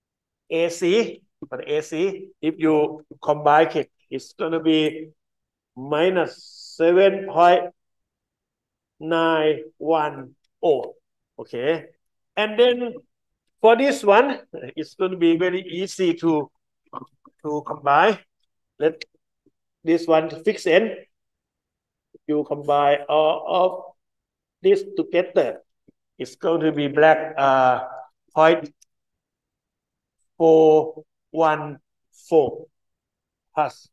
A C. For the A C, if you combine it, it's going to be minus seven point nine one zero. Okay, and then for this one, it's going to be very easy to to combine. Let this one fix in. You combine all of this together. It's going to be black uh point four one four plus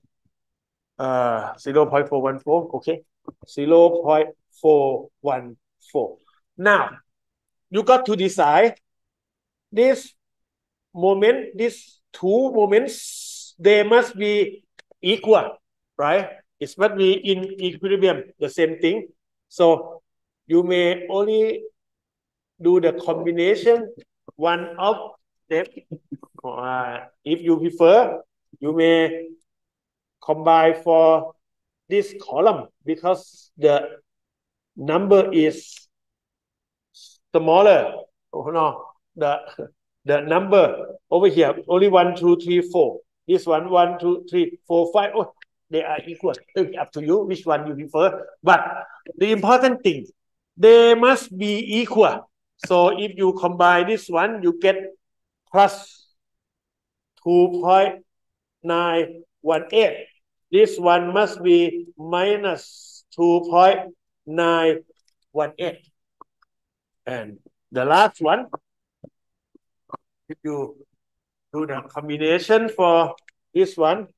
uh zero point four one four. Okay, zero point four one four. Now you got to decide this moment, these two moments, they must be equal, right? It must be in equilibrium, the same thing. So you may only do the combination one of them. Uh, if you prefer, you may combine for this column because the number is smaller. Oh no, the the number over here only one, two, three, four. This one, one, two, three, four, five. Oh, they are equal. It's up to you which one you prefer. But the important thing, they must be equal. So if you combine this one, you get plus two point nine one eight. This one must be minus two point nine one eight. And the last one, if you do the combination for this one,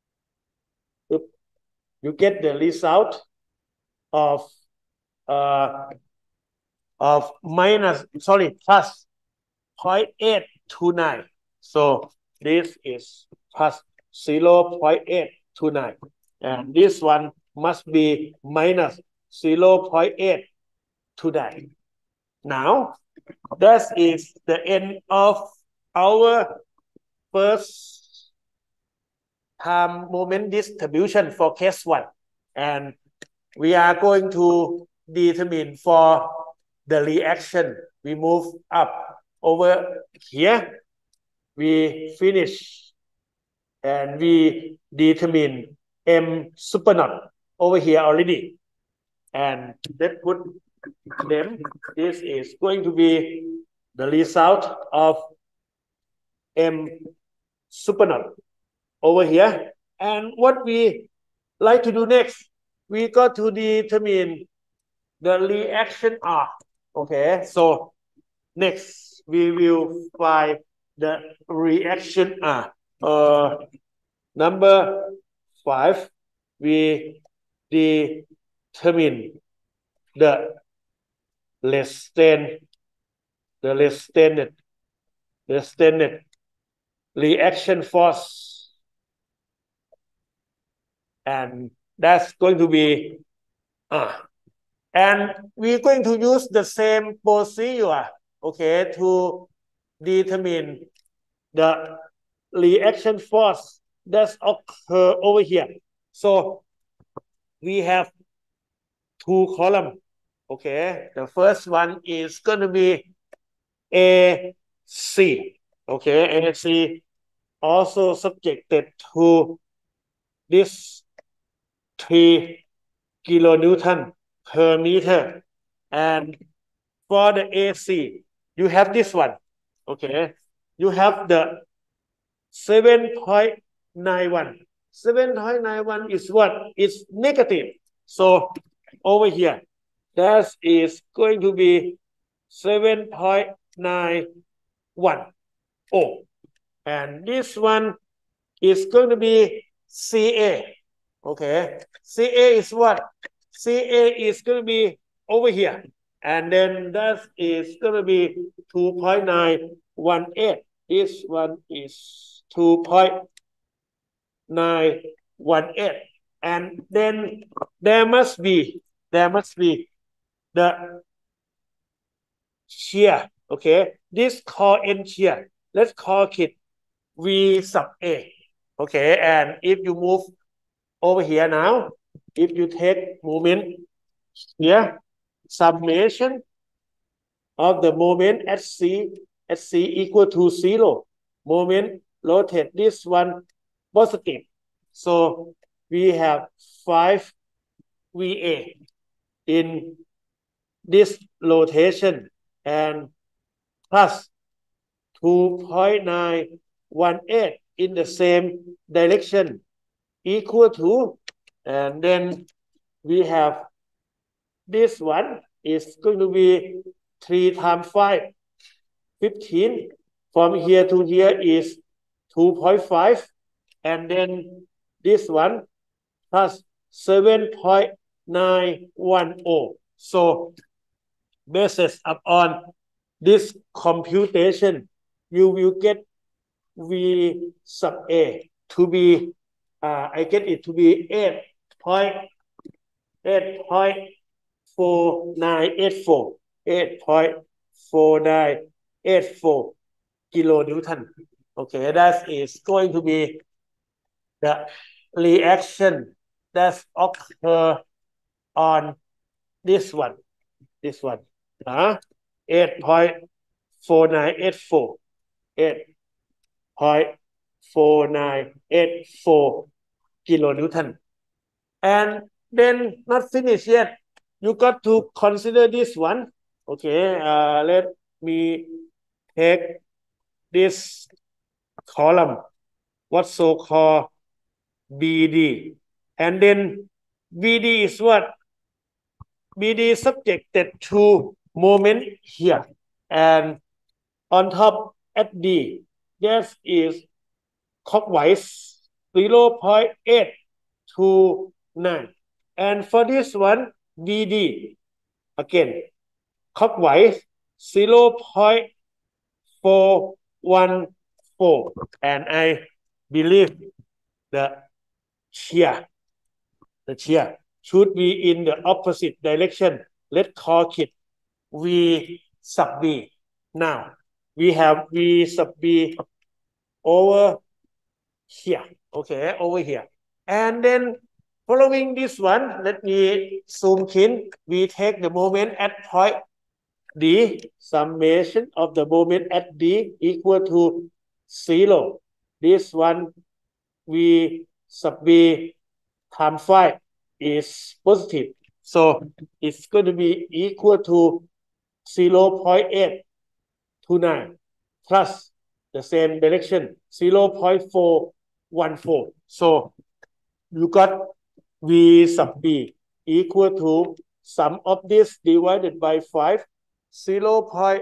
you get the result of uh, of minus, sorry, plus zero point eight two nine. So this is plus zero point eight two nine. And this one must be minus zero point eight two nine. Now, that is the end of our first time moment distribution for case one. And we are going to determine for the reaction. We move up over here. We finish and we determine M super naught over here already. And let's put them. This is going to be the result of M super naught over here. And what we like to do next, we got to determine the reaction R. Okay, so next we will find the reaction R. Uh, number five, we determine the resistance, the resistance, resistance reaction force, and that's going to be uh, and we're going to use the same procedure, okay, to determine the reaction force that's occur over here. So we have two columns, okay. The first one is going to be A C, okay. A C also subjected to this three kilonewton per meter. And for the A C, you have this one, okay. You have the seven point nine one. seven point nine one is what? It's negative. So over here, that is going to be seven point nine one. Oh, and this one is going to be C A. Okay, C A is what? C A is going to be over here. And then that is going to be two point nine one eight. This one is two point nine one eight. And then there must be, there must be the shear. Okay, this call end shear. Let's call it V sub A. Okay, and if you move over here now, if you take moment here, summation of the moment at C, at C equal to zero. Moment rotate this one positive. So we have five V A in this rotation and plus two point nine one eight in the same direction equal to, and then we have this one is going to be three times five, fifteen. From here to here is two point five, and then this one plus seven point nine one zero. So based upon this computation, you will get V sub A to be, uh, I get it to be eight point four nine eight four, eight point four nine eight four kilonewton. Okay, that is going to be the reaction that occur on this one, this one, huh? eight point four nine eight four, eight point four nine eight four kilonewton. And then not finished yet. You got to consider this one. Okay, uh, let me take this column, what's so-called B D. And then B D is what? B D is subjected to moment here. And on top at D, this is clockwise zero point eight two nine. And for this one, B D, again, clockwise zero point four one four. And I believe the shear, the shear should be in the opposite direction. Let's call it V sub B. Now, we have V sub B over here, okay, over here. And then following this one, let me zoom in. We take the moment at point D, summation of the moment at D equal to zero. This one, V sub B times five is positive. So it's going to be equal to zero point eight two nine plus the same direction, zero point four one four. So you got V sub B equal to sum of this divided by five, zero point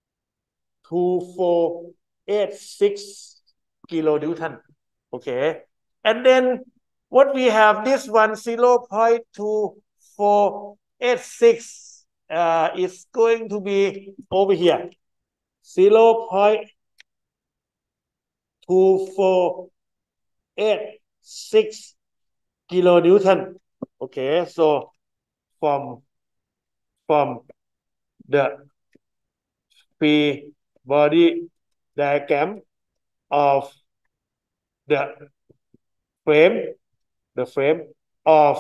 two four eight six kilonewton. Okay. And then what we have, this one, zero point two four eight six uh, is going to be over here. zero point two four eight six kilonewton. Okay, so from from the free body diagram of the frame, the frame of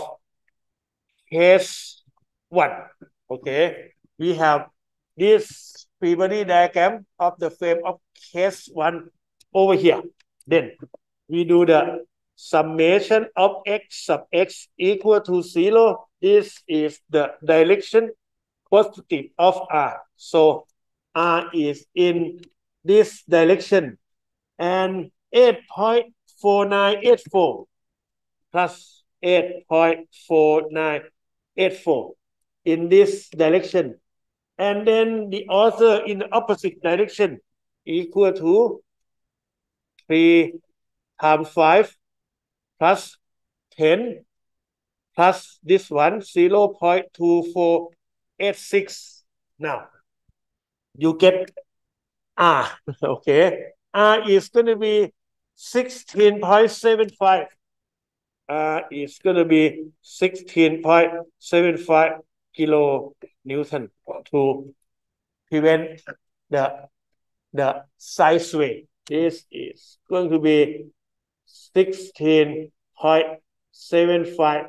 case one. Okay, we have this free body diagram of the frame of case one over here. Then we do the summation of x sub x equal to zero. This is the direction positive of R. So R is in this direction. And eight point four nine eight four plus eight point four nine eight four in this direction. And then the other in the opposite direction equal to three times five plus ten plus this one, zero point two four eight six. Now, you get R, okay? R is going to be sixteen point seven five. R is going to be sixteen point seven five kilonewton to prevent the, the side sway. This is going to be sixteen point seven five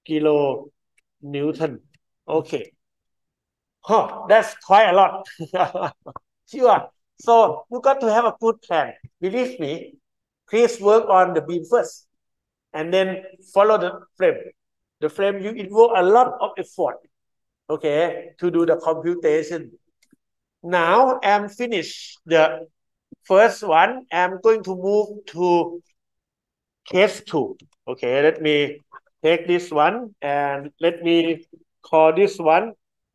kilonewton. Okay. Huh, that's quite a lot. Sure. So you got to have a good plan. Believe me, please work on the beam first and then follow the frame. The frame, you involve a lot of effort, okay, to do the computation. Now I'm finished the first one. I'm going to move to case two. Okay, let me take this one and let me call this one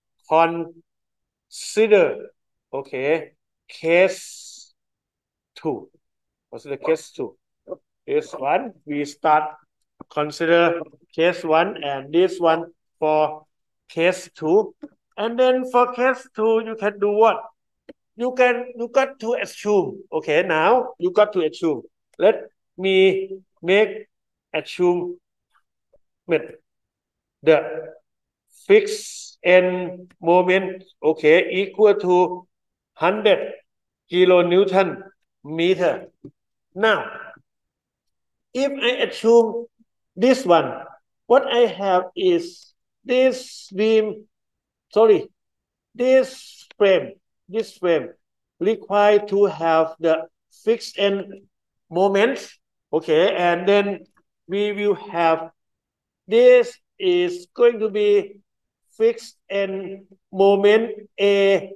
consider, okay, case two. Consider case two. This one, we start consider case one and this one for case two. And then for case two, you can do what? You can, you got to assume, okay, now you got to assume. Let me make assume the fixed end moment, okay, equal to one hundred kilonewton meter. Now, if I assume this one, what I have is this beam, sorry, this frame, this frame required to have the fixed end moment, okay, and then we will have this is going to be fixed end moment A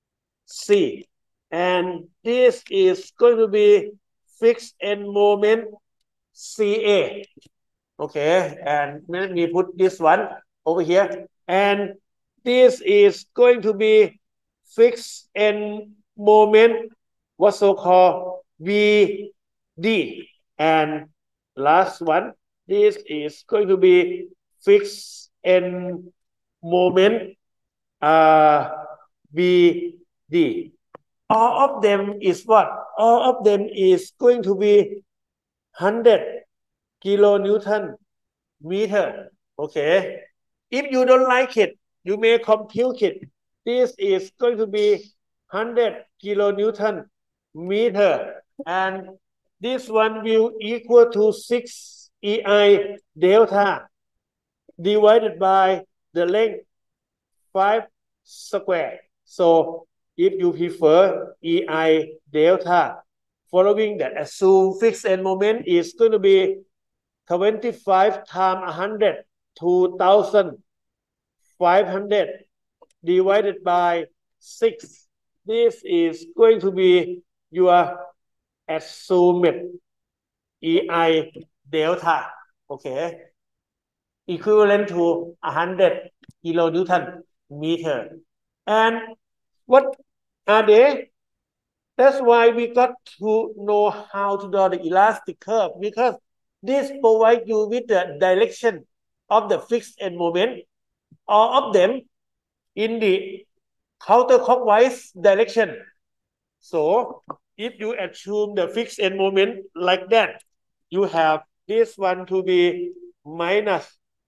C, and this is going to be fixed end moment C A. Okay, and let me put this one over here, and this is going to be fixed end moment, what's so called V D, and last one, this is going to be fixed end moment uh, V D. All of them is what? All of them is going to be one hundred kilonewton meter. Okay. If you don't like it, you may compute it. This is going to be one hundred kilonewton meter, and this one will equal to six E I delta divided by the length five square. So if you prefer E I delta, following that, assume fixed end moment is going to be twenty-five times one hundred, two thousand five hundred divided by six. This is going to be your assumed E I delta, okay, equivalent to one hundred kilonewton meter. And what are they? That's why we got to know how to draw the elastic curve, because this provides you with the direction of the fixed end moment, all of them in the counterclockwise direction. So if you assume the fixed end moment like that, you have this one to be minus,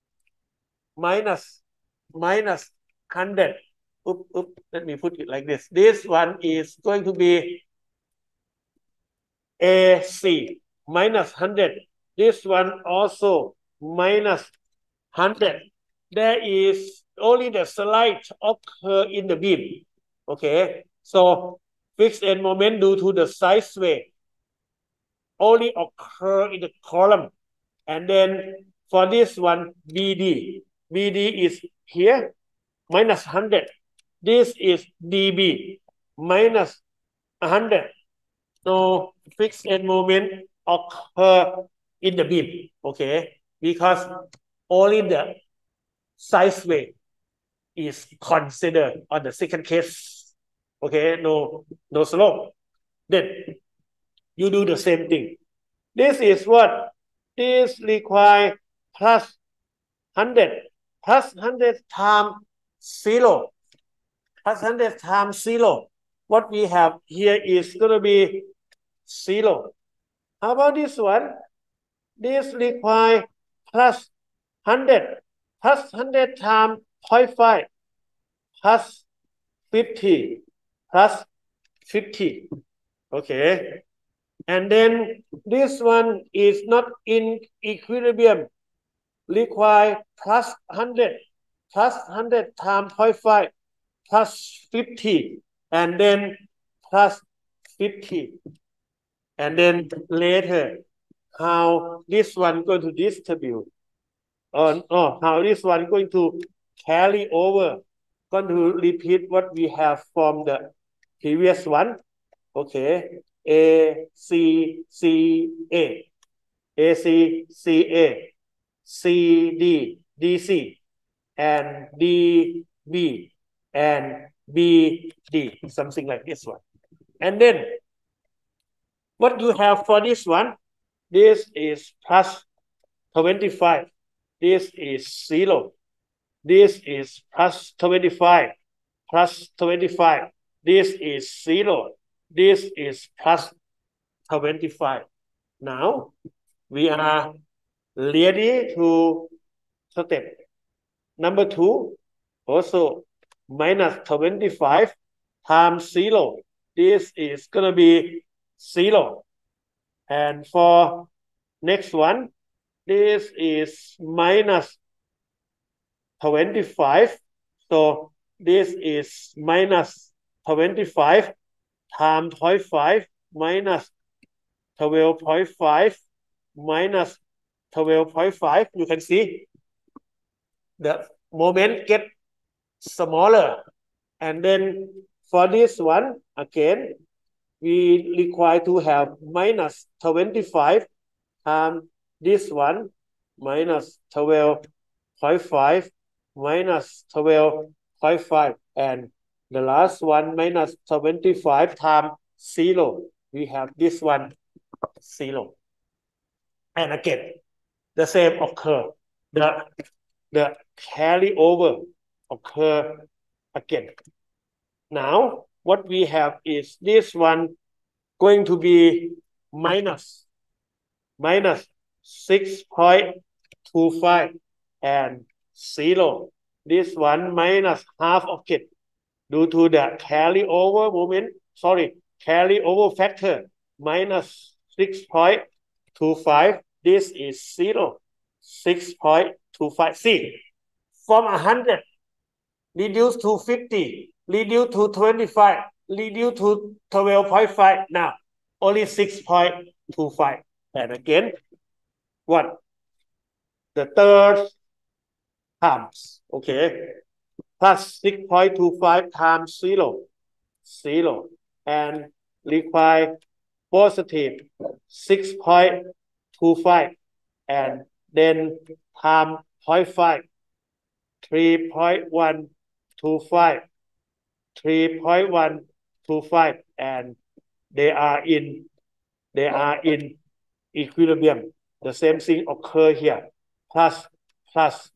minus, minus one hundred. Oop, oop, let me put it like this. This one is going to be A C minus one hundred. This one also minus one hundred. There is only the slide occur in the beam. Okay, so fixed end moment due to the sideway only occur in the column. And then for this one, B D, B D is here, minus one hundred. This is D B, minus one hundred. No fixed end moment occur in the beam, okay? Because only the sideway is considered on the second case, okay? No, no slope. Then you do the same thing. This is what? This require plus one hundred, plus one hundred times zero, plus one hundred times zero. What we have here is going to be zero. How about this one? This require plus one hundred, plus one hundred times zero point five, plus fifty, plus fifty. Okay. And then this one is not in equilibrium, require plus one hundred, plus one hundred times zero point five, plus fifty, and then plus fifty. And then later, how this one going to distribute, or oh, how this one going to carry over, going to repeat what we have from the previous one. Okay, A, C, C, A, A, C, C, A, C, D, D, C, and D, B, and B, D, something like this one. And then what you have for this one, this is plus twenty-five, this is zero, this is plus twenty-five, plus twenty-five, this is zero, this is plus twenty-five. Now we are ready to step number two, also minus twenty-five times zero. This is going to be zero. And for next one, this is minus twenty-five. So this is minus twenty-five times zero point five minus twelve point five minus twelve point five. You can see the moment get smaller. And then for this one, again, we require to have minus twenty-five times this one minus twelve point five minus twelve point five, and the last one minus twenty-five times zero. We have this one zero. And again, the same occur. The, the carryover occur again. Now, what we have is this one going to be minus, minus six point two five and zero. This one minus half of it due to the carryover moment, sorry, carryover factor minus six point two five. This is zero, six point two five. See, from one hundred, reduce to fifty, reduce to twenty-five, reduce to twelve point five. Now, only six point two five. And again, what? The third times, okay? Plus six point two five times zero, zero. And require positive six point two five. And then times zero point five, three point one two five, three point one two five, and they are in they are in equilibrium. The same thing occur here. Plus, plus.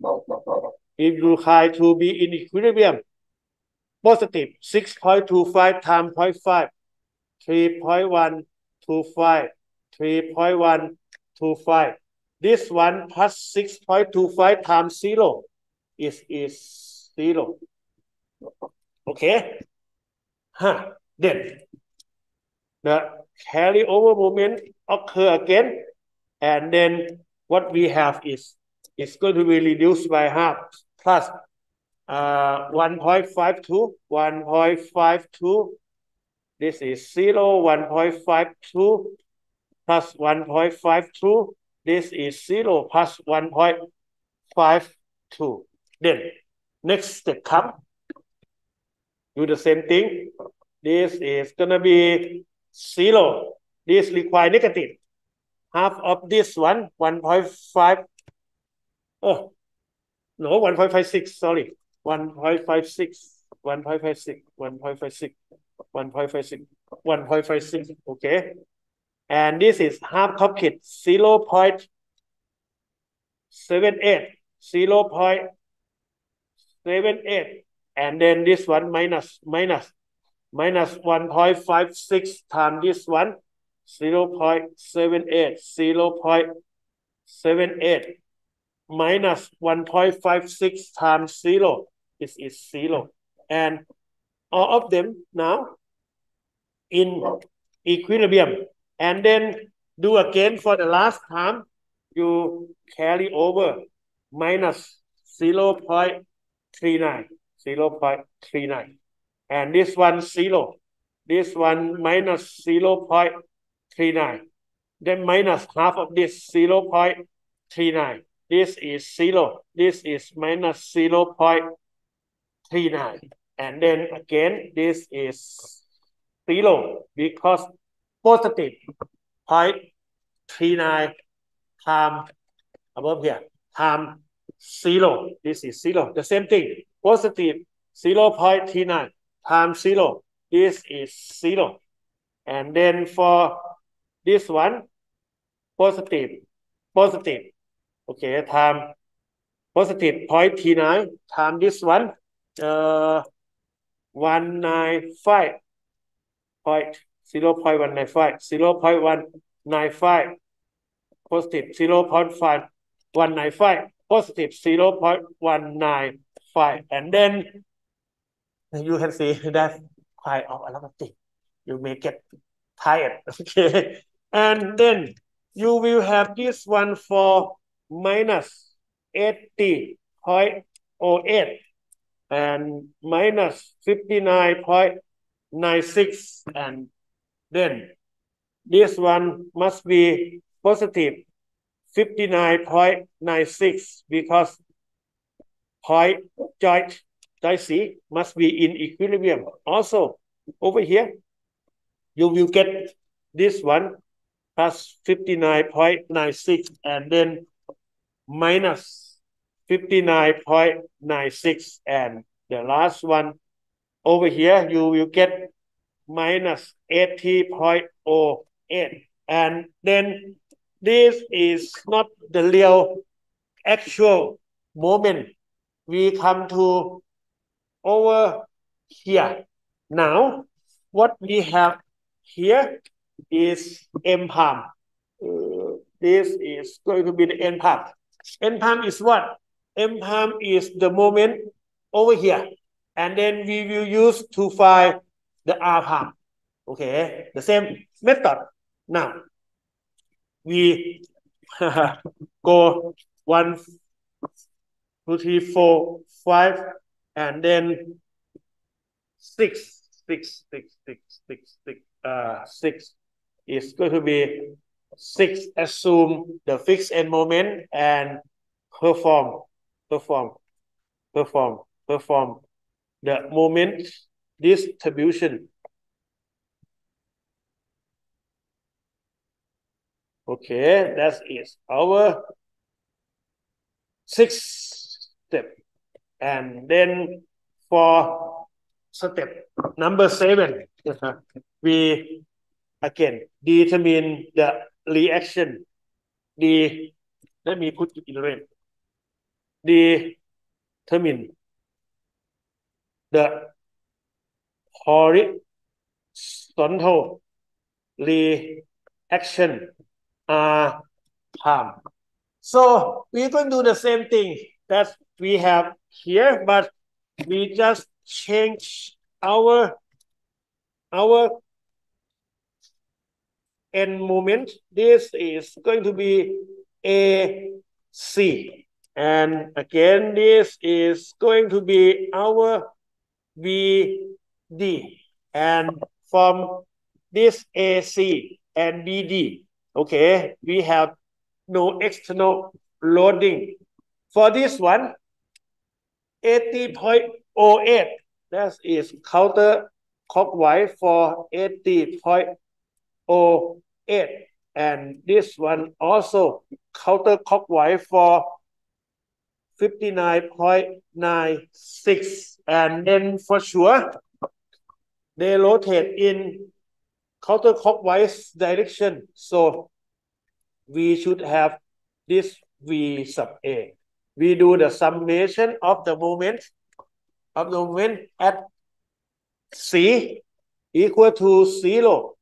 If you try to be in equilibrium, positive six point two five times zero point five, three point one two five, three point one two five. This one plus six point two five times zero is, is zero. Okay? Huh. Then the carryover moment occur again. And then what we have is it's going to be reduced by half plus uh, one point five two, one point five two. This is zero, one point five two plus one point five two. This is zero plus one point five two. Then next step come. Do the same thing. This is going to be zero. This require negative. Half of this one, one point five. Oh, no, one point five six, sorry. one point five six, one point five six, one point five six, one point five six, one point five six, okay. And this is half of it, zero point seven eight, zero point seven eight. And then this one minus, minus, minus one point five six times this one, zero point seven eight, zero point seven eight. Minus one point five six times zero is, is zero. And all of them now in equilibrium. And then do again for the last time, you carry over minus zero point three nine, zero point three nine. And this one zero. This one minus zero point three nine. Then minus half of this zero point three nine. This is zero. This is minus zero point three nine. And then again, this is zero because positive zero point three nine times above here, times zero. This is zero. The same thing. Positive zero point three nine times zero. This is zero. And then for this one, positive, positive. Okay, time positive zero point three nine times this one, uh, one ninety-five point zero point one nine five, zero point one nine five, positive zero point five one nine five, positive zero point one nine five. And then you can see that quite a lot of things. You may get tired. Okay. And then you will have this one for minus eighty point zero eight and minus fifty-nine point nine six, and then this one must be positive fifty-nine point nine six because point joint joint C must be in equilibrium. Also, over here, you will get this one plus fifty-nine point nine six and then minus fifty-nine point nine six, and the last one over here, you will get minus eighty point zero eight, and then this is not the real actual moment. We come to over here. Now, what we have here is M palm. Uh, this is going to be the N palm. N palm is what? M palm is the moment over here. And then we will use to find the R palm. Okay, the same method. Now, we go one, two, three, four, five, and then six, six, six, six, six, six, uh, six is going to be six. Assume the fixed end moment and perform, perform, perform, perform the moment distribution. Okay, that is our sixth step. And then for step number seven, we again determine the reaction. The let me put it in red. Determine the horizontal reaction R palm. So we're going to do the same thing that we have here, but we just change our our end moment. This is going to be A C, and again this is going to be our B D, and from this A C and B D, okay, we have no external loading. For this one, eighty point zero eight, that is counter clockwise for eighty point zero eight, and this one also counter clockwise for fifty-nine point nine six, and then for sure they rotate in counterclockwise direction, so we should have this V sub A. We do the summation of the moment of the moment at C equal to zero.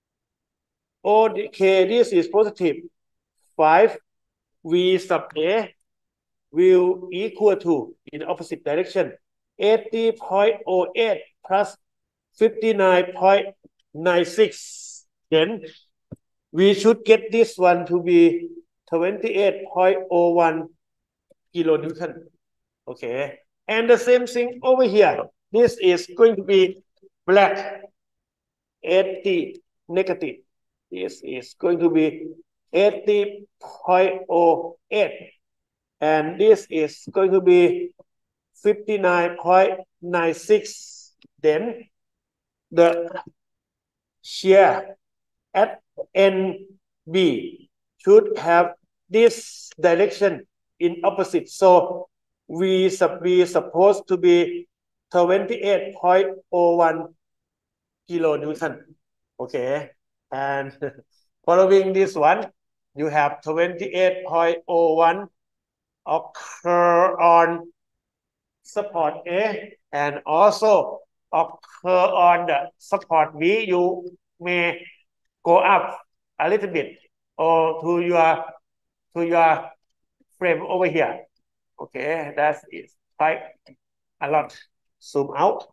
Okay, this is positive. five V sub A will equal to, in opposite direction, eighty point zero eight plus fifty-nine point nine six. Then we should get this one to be twenty-eight point zero one kilonewton. Okay, and the same thing over here. This is going to be black, eighty negative. This is going to be eighty point zero eight. And this is going to be fifty-nine point nine six. Then the shear at N B should have this direction in opposite. So we sub we supposed to be twenty-eight point zero one kilonewton. Okay, and following this one, you have twenty-eight point zero one occur on support A and also occur on the support B. You may go up a little bit or to your to your frame over here. Okay, that is quite a lot. Zoom out.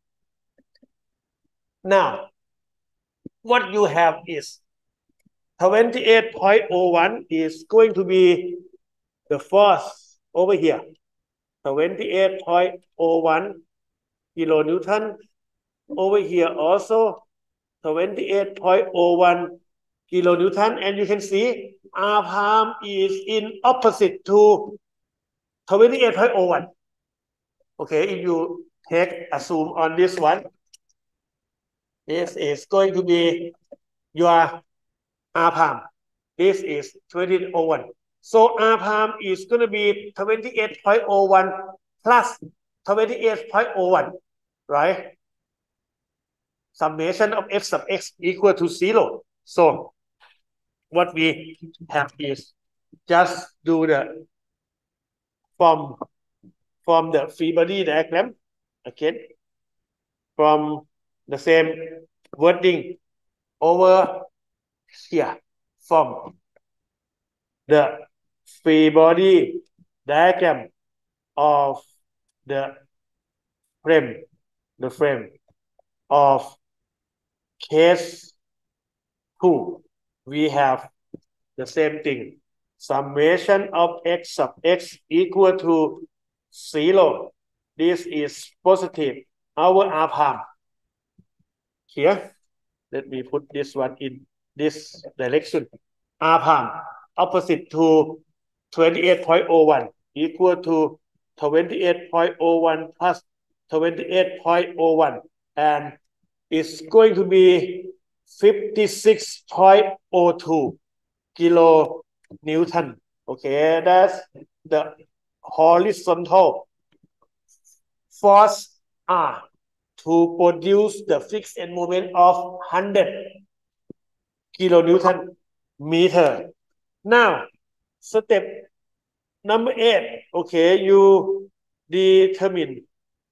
Now, what you have is twenty-eight point zero one is going to be the force over here, twenty-eight point zero one kilonewton. Over here also, twenty-eight point zero one kilonewton. And you can see R palm is in opposite to twenty-eight point zero one. Okay, if you take a zoom on this one, this is going to be your R palm. This is twenty-eight point zero one. So R palm is going to be twenty-eight point zero one plus twenty-eight point zero one, right? Summation of f sub x equal to zero. So what we have is just do the from from the free body diagram again, from the same wording over here, from the free body diagram of the frame, the frame of case two, we have the same thing. Summation of x sub x equal to zero. This is positive. Our R palm here. Let me put this one in this direction. R palm opposite to twenty-eight point zero one equal to twenty-eight point zero one plus twenty-eight point zero one, and it's going to be fifty-six point zero two kilonewton. Okay, that's the horizontal force R to produce the fixed end moment of one hundred kilonewton meter. Now, step number eight. Okay, you determine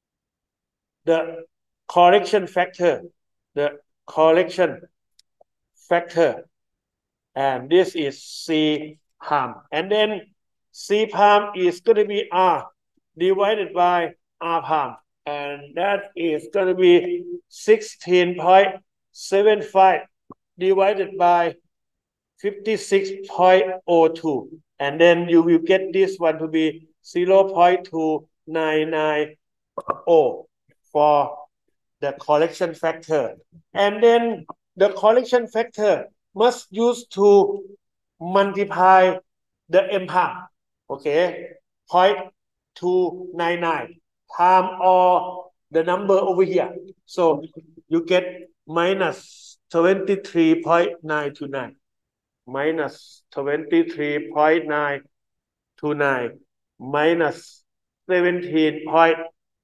the correction factor, the correction factor, and this is C palm. And then C palm is going to be R divided by R palm, and that is going to be sixteen point seven five divided by fifty-six point zero two, and then you will get this one to be zero point two nine nine zero for the correction factor. And then the correction factor must use to multiply the M palm. Okay, zero point two nine nine time or the number over here. So you get minus twenty-three point nine two nine. Minus twenty-three point nine two nine minus seventeen point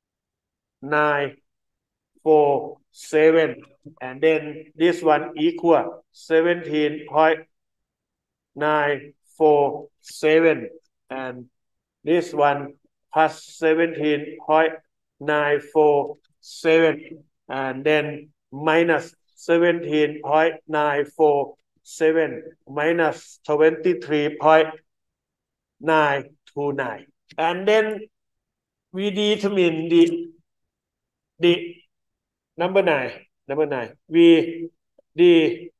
nine four seven, and then this one equal seventeen point nine four seven, and this one plus seventeen point nine four seven, and then minus seventeen point nine four seven minus twenty-three point nine two nine, and then we determine the the number nine number nine we determine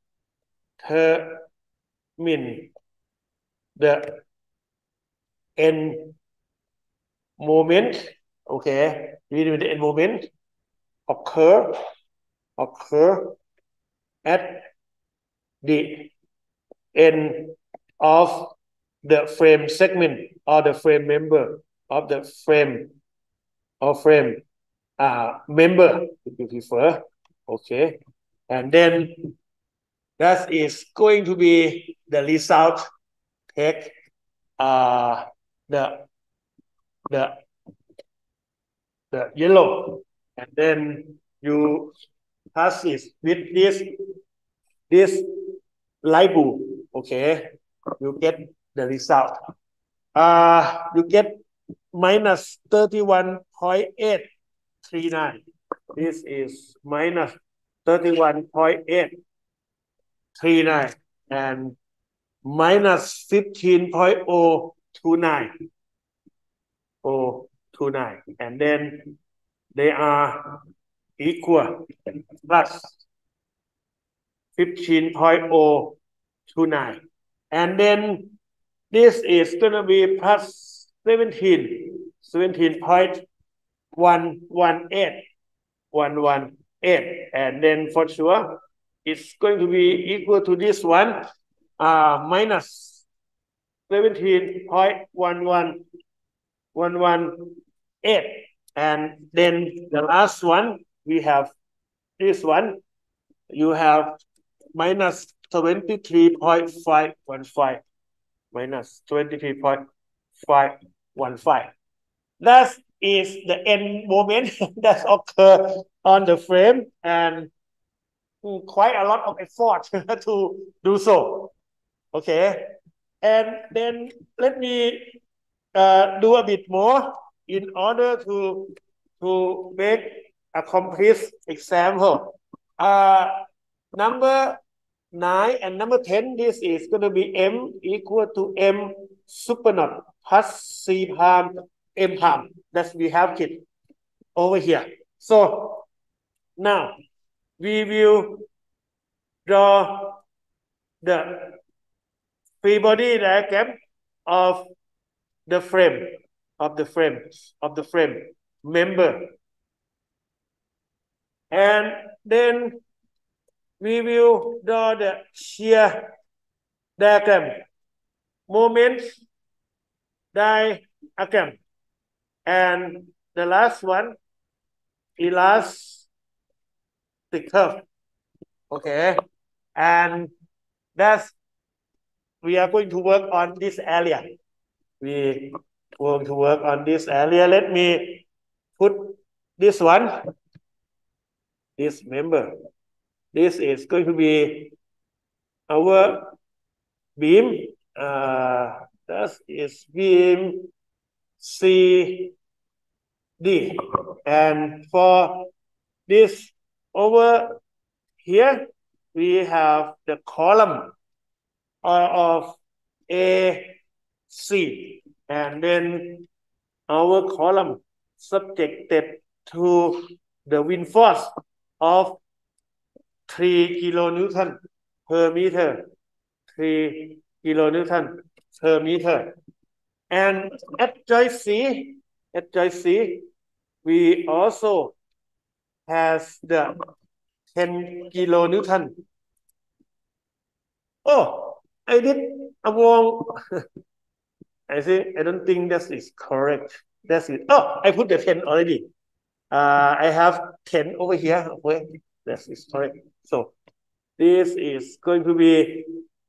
the end moment. Okay, we determine the end moment occur occur at the end of the frame segment or the frame member of the frame or frame uh, member, if you prefer. Okay, and then that is going to be the result. Take uh, the the the yellow, and then you pass it with this this light blue. Okay, you get the result. Uh, you get minus thirty-one point eight three nine. This is minus thirty-one point eight three nine and minus fifteen point zero two nine. zero two nine, and then they are equal plus fifteen point zero two nine, and then this is gonna be plus seventeen, seventeen point one one eight, one one eight, and then for sure it's going to be equal to this one, uh, minus seventeen point one one one one eight, and then the last one we have this one, you have minus twenty-three point five one five, minus twenty-three point five one five. That is the end moment that occur on the frame, and quite a lot of effort to do so. Okay, and then let me uh, do a bit more in order to to make a complete example. Uh, number nine and number ten, this is going to be M equal to M super naught plus C prime M prime that we have it over here. So now we will draw the free body diagram of the frame of the frame of the frame member, and then we will draw the shear diagram, moment diagram, and the last one, elastic curve. Okay, and that's we are going to work on this area. We going to work on this area. Let me put this one, this member. This is going to be our beam. Uh, that is beam C D, and for this over here we have the column of A C, and then our column subjected to the wind force of three kilonewton per meter, three kilonewton per meter. And at joint C, at joint C, we also has the ten kilonewton. Oh, I did a wrong. I think I don't think that is correct. That's it. Oh, I put the ten already. Uh, I have ten over here. Okay, that is correct. So this is going to be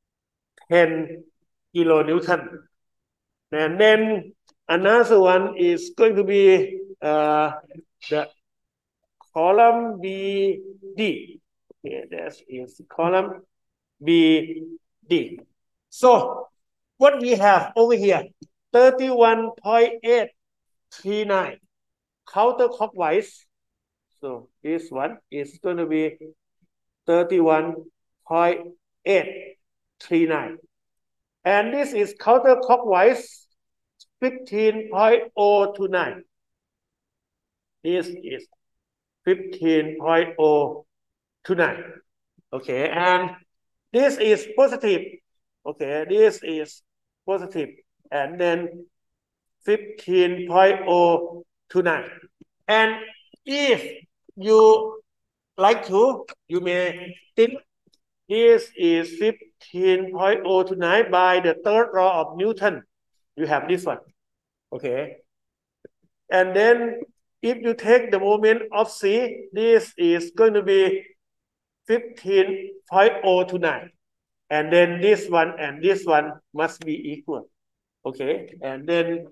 ten kilonewton, and then another one is going to be uh, the column B D. Okay, that is column B D. So what we have over here, thirty-one point eight three nine counterclockwise. So this one is going to be thirty-one point eight three nine. And this is counterclockwise, fifteen point zero two nine. This is fifteen point zero two nine. Okay, and this is positive. Okay, this is positive, and then fifteen point zero two nine. And if you like to, you may think this is fifteen point zero two nine by the third law of Newton. You have this one. Okay. And then if you take the moment of C, this is going to be fifteen point zero two nine. And then this one and this one must be equal. Okay. And then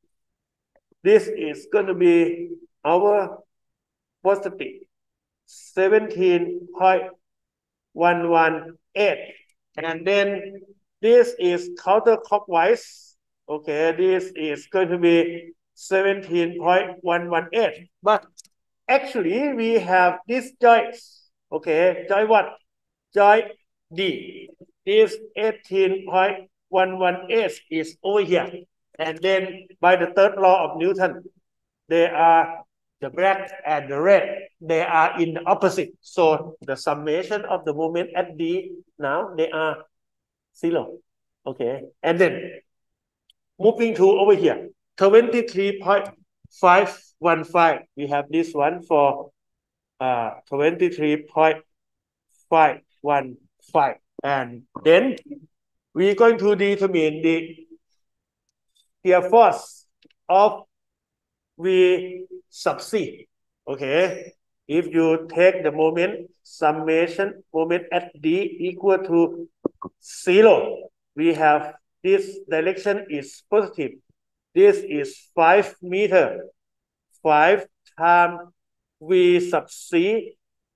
this is going to be our positive, seventeen point one one eight. And then this is counterclockwise. Okay, this is going to be seventeen point one one eight. But actually, we have this joint. Okay, joint what? Joint D. This eighteen point one one eight is over here. And then by the third law of Newton, they are the black and the red, they are in the opposite. So the summation of the moment at D now, they are zero. Okay. And then moving to over here, twenty-three point five one five. We have this one for uh, twenty-three point five one five. And then we're going to determine the shear force of V sub C. Okay. If you take the moment, summation moment at D equal to zero, we have this direction is positive. This is five meter. five times V sub C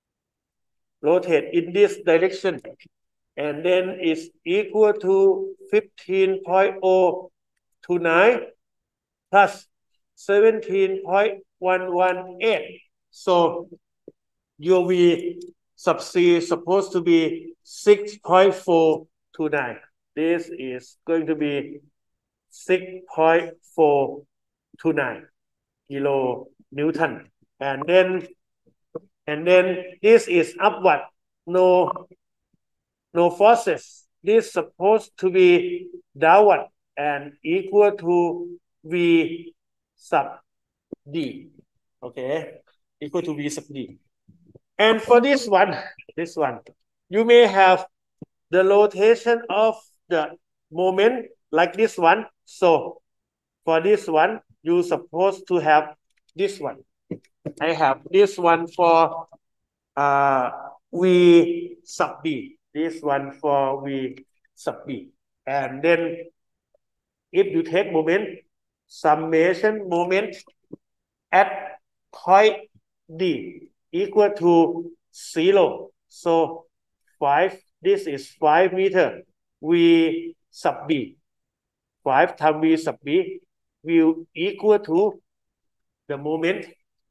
rotate in this direction. And then it's equal to fifteen point zero two nine plus seventeen point one one eight. So your V sub C is supposed to be six point four two nine. This is going to be six point four two nine kilo Newton. And then and then this is upward, no no forces. This is supposed to be downward and equal to V sub D. Okay, equal to V sub D. And for this one, this one, you may have the rotation of the moment like this one. So for this one, you're supposed to have this one. I have this one for uh, V sub B. This one for V sub B. And then if you take moment, summation moment at point D equal to zero. So five, this is five meter. V sub B. five times V sub B will equal to the moment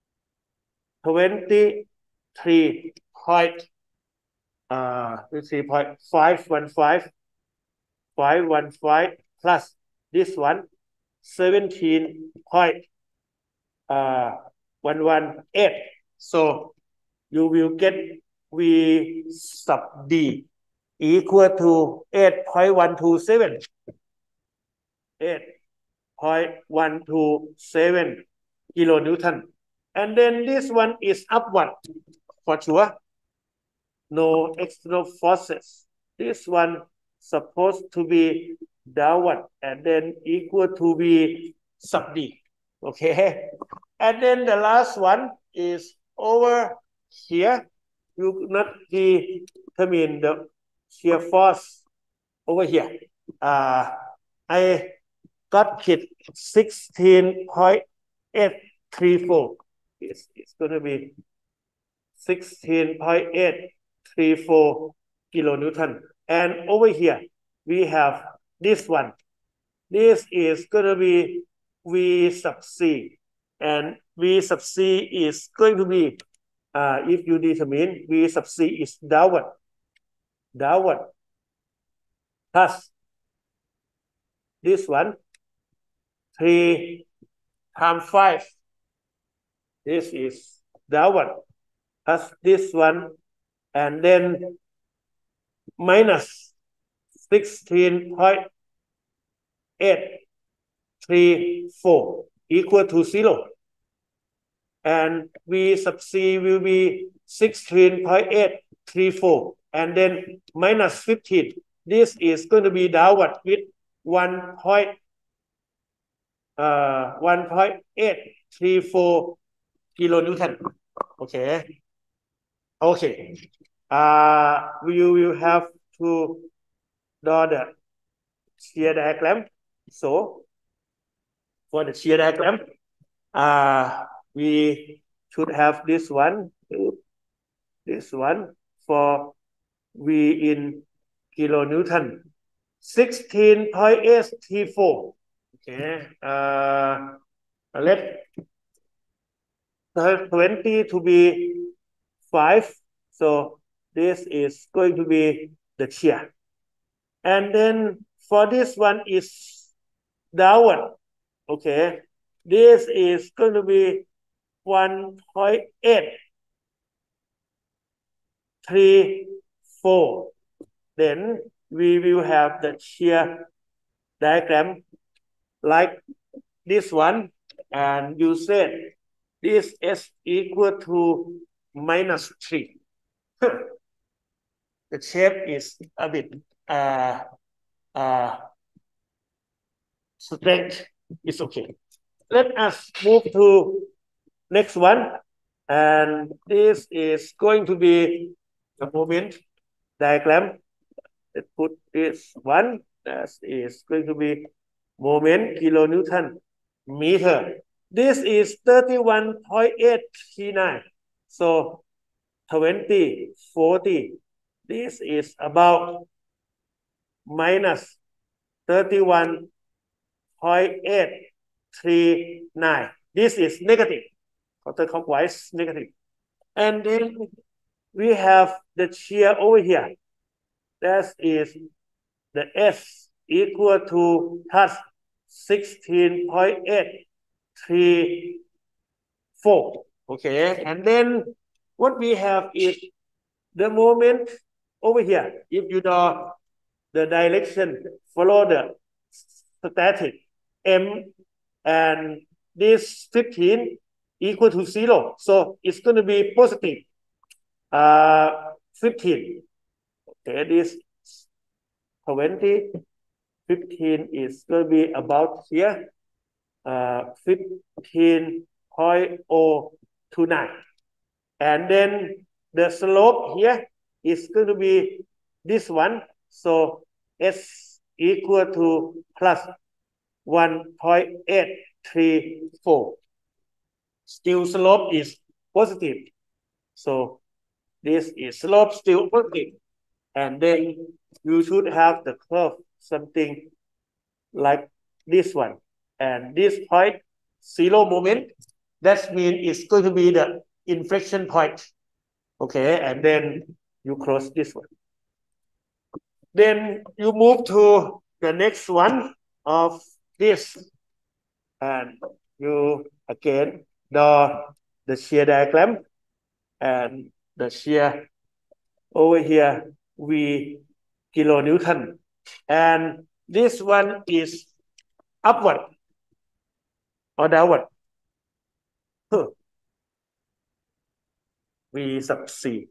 twenty-three point uh three point five one five five one five plus this one seventeen point uh one one eight. So you will get V sub D equal to eight point one two seven. eight point one two seven kilonewton. And then this one is upward for sure. No external forces. This one supposed to be downward and then equal to V sub D. Okay. And then the last one is over here. You not determine the shear force over here. Uh, I got it sixteen point eight three four. It's, it's going to be sixteen point eight three four kilonewton. And over here, we have this one. This is going to be V sub C. And V sub C is going to be, uh, if you determine V sub C is downward, downward, plus this one, three times five. This is downward, plus this one, and then minus sixteen point eight three four equal to zero. And V sub C will be sixteen point eight three four and then minus fifteen. This is going to be downward with one point uh one point eight three four kilonewton. Okay. Okay. Uh we will have to draw the shear diagram. So for the shear diagram, uh we should have this one, this one for V in kilonewton, sixteen point eight three four. Okay, uh, let twenty to be five. So this is going to be the shear. And then for this one is downward. Okay, this is going to be one point eight three four. Then we will have the shear diagram like this one, and you said this S equal to minus three. The shape is a bit uh, uh, straight. It's okay. Let us move to next one. And this is going to be the moment diagram. Let's put this one. That is going to be moment kilonewton meter. This is thirty-one point eight three nine. So twenty, forty. This is about minus thirty-one point eight three nine. This is negative, counterclockwise negative. And then we have the shear over here. That is the S equal to plus sixteen point eight three four. Okay, and then what we have is the moment over here. If you draw the direction, follow the static M, and this fifteen equal to zero. So it's going to be positive uh, fifteen. Okay, this twenty, fifteen is going to be about here, uh, fifteen point zero two nine. And then the slope here is going to be this one. So S equal to plus one point eight three four. Still slope is positive. So this is slope still positive. And then you should have the curve something like this one. And this point, zero moment, that means it's going to be the inflection point. Okay, and then you close this one. Then you move to the next one of this. And you again draw the shear diagram. And the shear over here, V kilonewton. And this one is upward or downward. Huh. V sub C.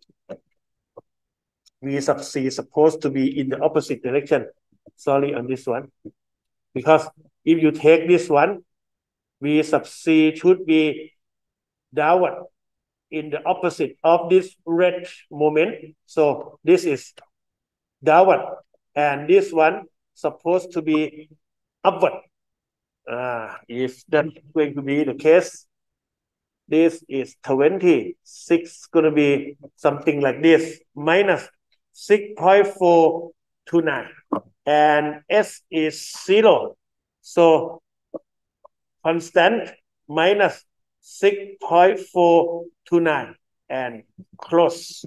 V sub C is supposed to be in the opposite direction. Sorry on this one. Because if you take this one, V sub C should be downward in the opposite of this red moment. So this is downward. And this one supposed to be upward. Uh, if that's going to be the case, this is twenty-six, going to be something like this, minus six point four two nine. And S is zero. So constant minus six point four two nine and close.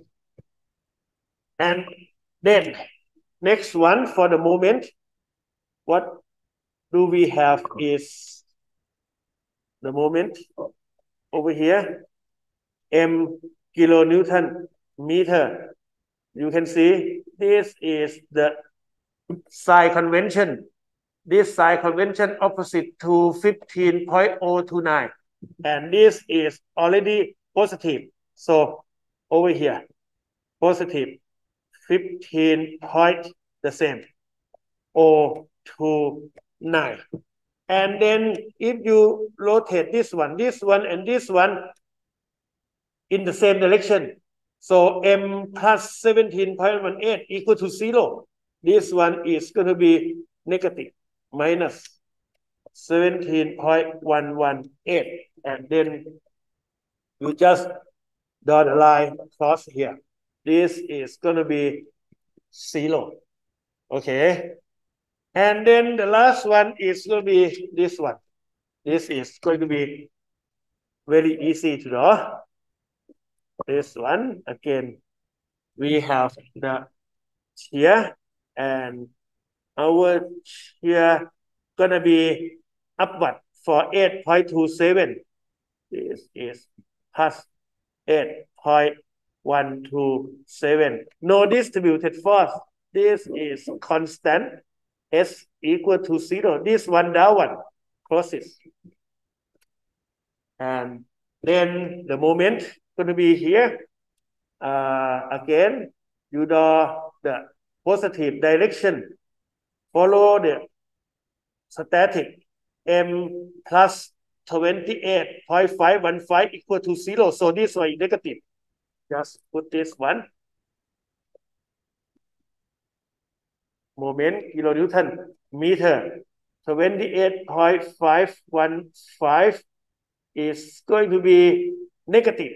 And then next one for the moment, what do we have is the moment over here, M kilonewton meter. You can see this is the sign convention. This sign convention opposite to fifteen point zero two nine. And this is already positive. So over here, positive fifteen point the same, zero two nine. And then if you rotate this one, this one, and this one in the same direction, so M plus seventeen point one eight equal to zero. This one is going to be negative, minus seventeen point one one eight. And then you just draw the line across here. This is going to be zero. Okay. And then the last one is going to be this one. This is going to be very easy to draw. This one, again, we have the shear, and our shear gonna be upward for eight point two seven. This is plus eight point one two seven. No distributed force. This is constant. S equal to zero. This one downward. closes. And then the moment going to be here. Uh, again, you draw the positive direction. Follow the static m plus twenty-eight point five one five equal to zero. So this one is negative. Just put this one. Moment kilonewton meter twenty-eight point five one five is going to be negative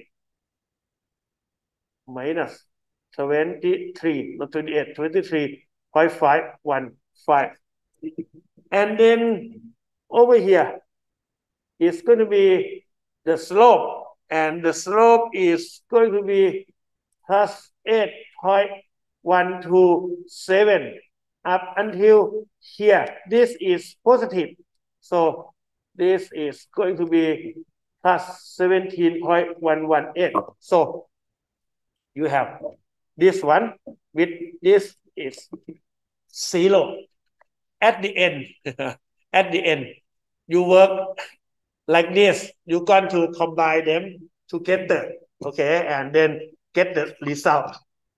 minus twenty-three, not twenty-eight, twenty-three point five one five. And then over here is going to be the slope, and the slope is going to be plus eight point one two seven up until here. This is positive. So this is going to be plus seventeen point one one eight. So you have this one with this is zero. At the end, at the end, you work like this. You're going to combine them together, okay, and then get the result.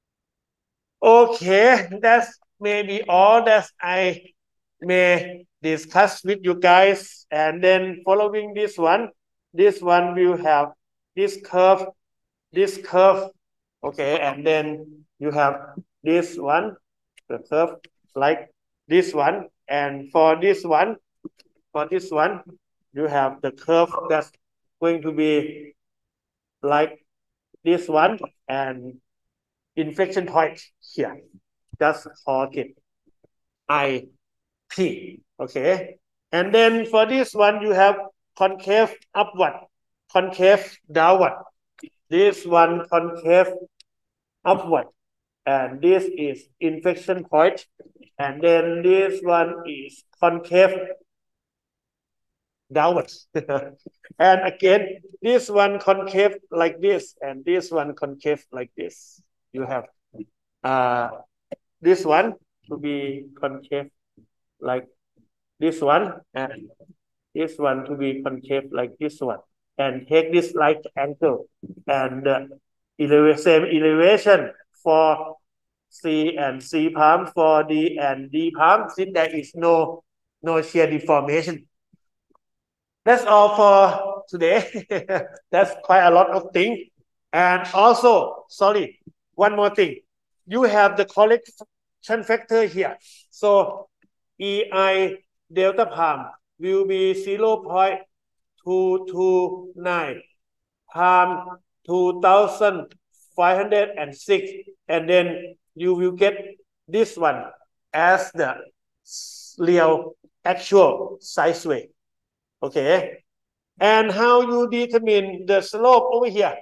Okay, that's maybe all that I may discuss with you guys. And then following this one, this one will have this curve, this curve, okay, and then you have this one, the curve like this one, and for this one, for this one, you have the curve that's going to be like this one, and inflection point here. Just call it I P, okay? And then for this one, you have concave upward, concave downward. This one concave upward, and this is inflection point, and then this one is concave downwards. And again, this one concave like this, and this one concave like this. You have uh, this one to be concave like this one, and this one to be concave like this one. And take this right angle, and uh, eleva same elevation for C and C palm, for D and D palm, since there is no, no shear deformation. That's all for today. That's quite a lot of things. And also, sorry, one more thing. You have the correction factor here. So E I delta palm will be zero point two two nine, palm two thousand five hundred six, and then you will get this one as the real actual size way. Okay, and how you determine the slope over here?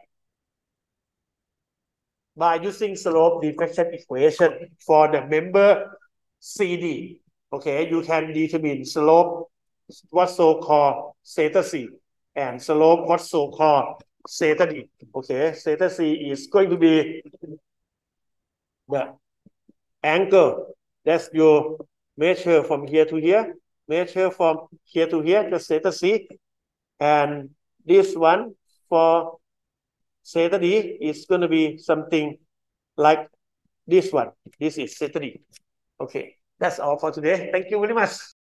By using slope deflection equation for the member C D. Okay, you can determine slope, what's so called theta C, and slope, what's so called theta D. Okay, theta C is going to be the angle that you measure from here to here, measure from here to here, just theta C. And this one for theta D is going to be something like this one. This is theta D. Okay, that's all for today. Thank you very much.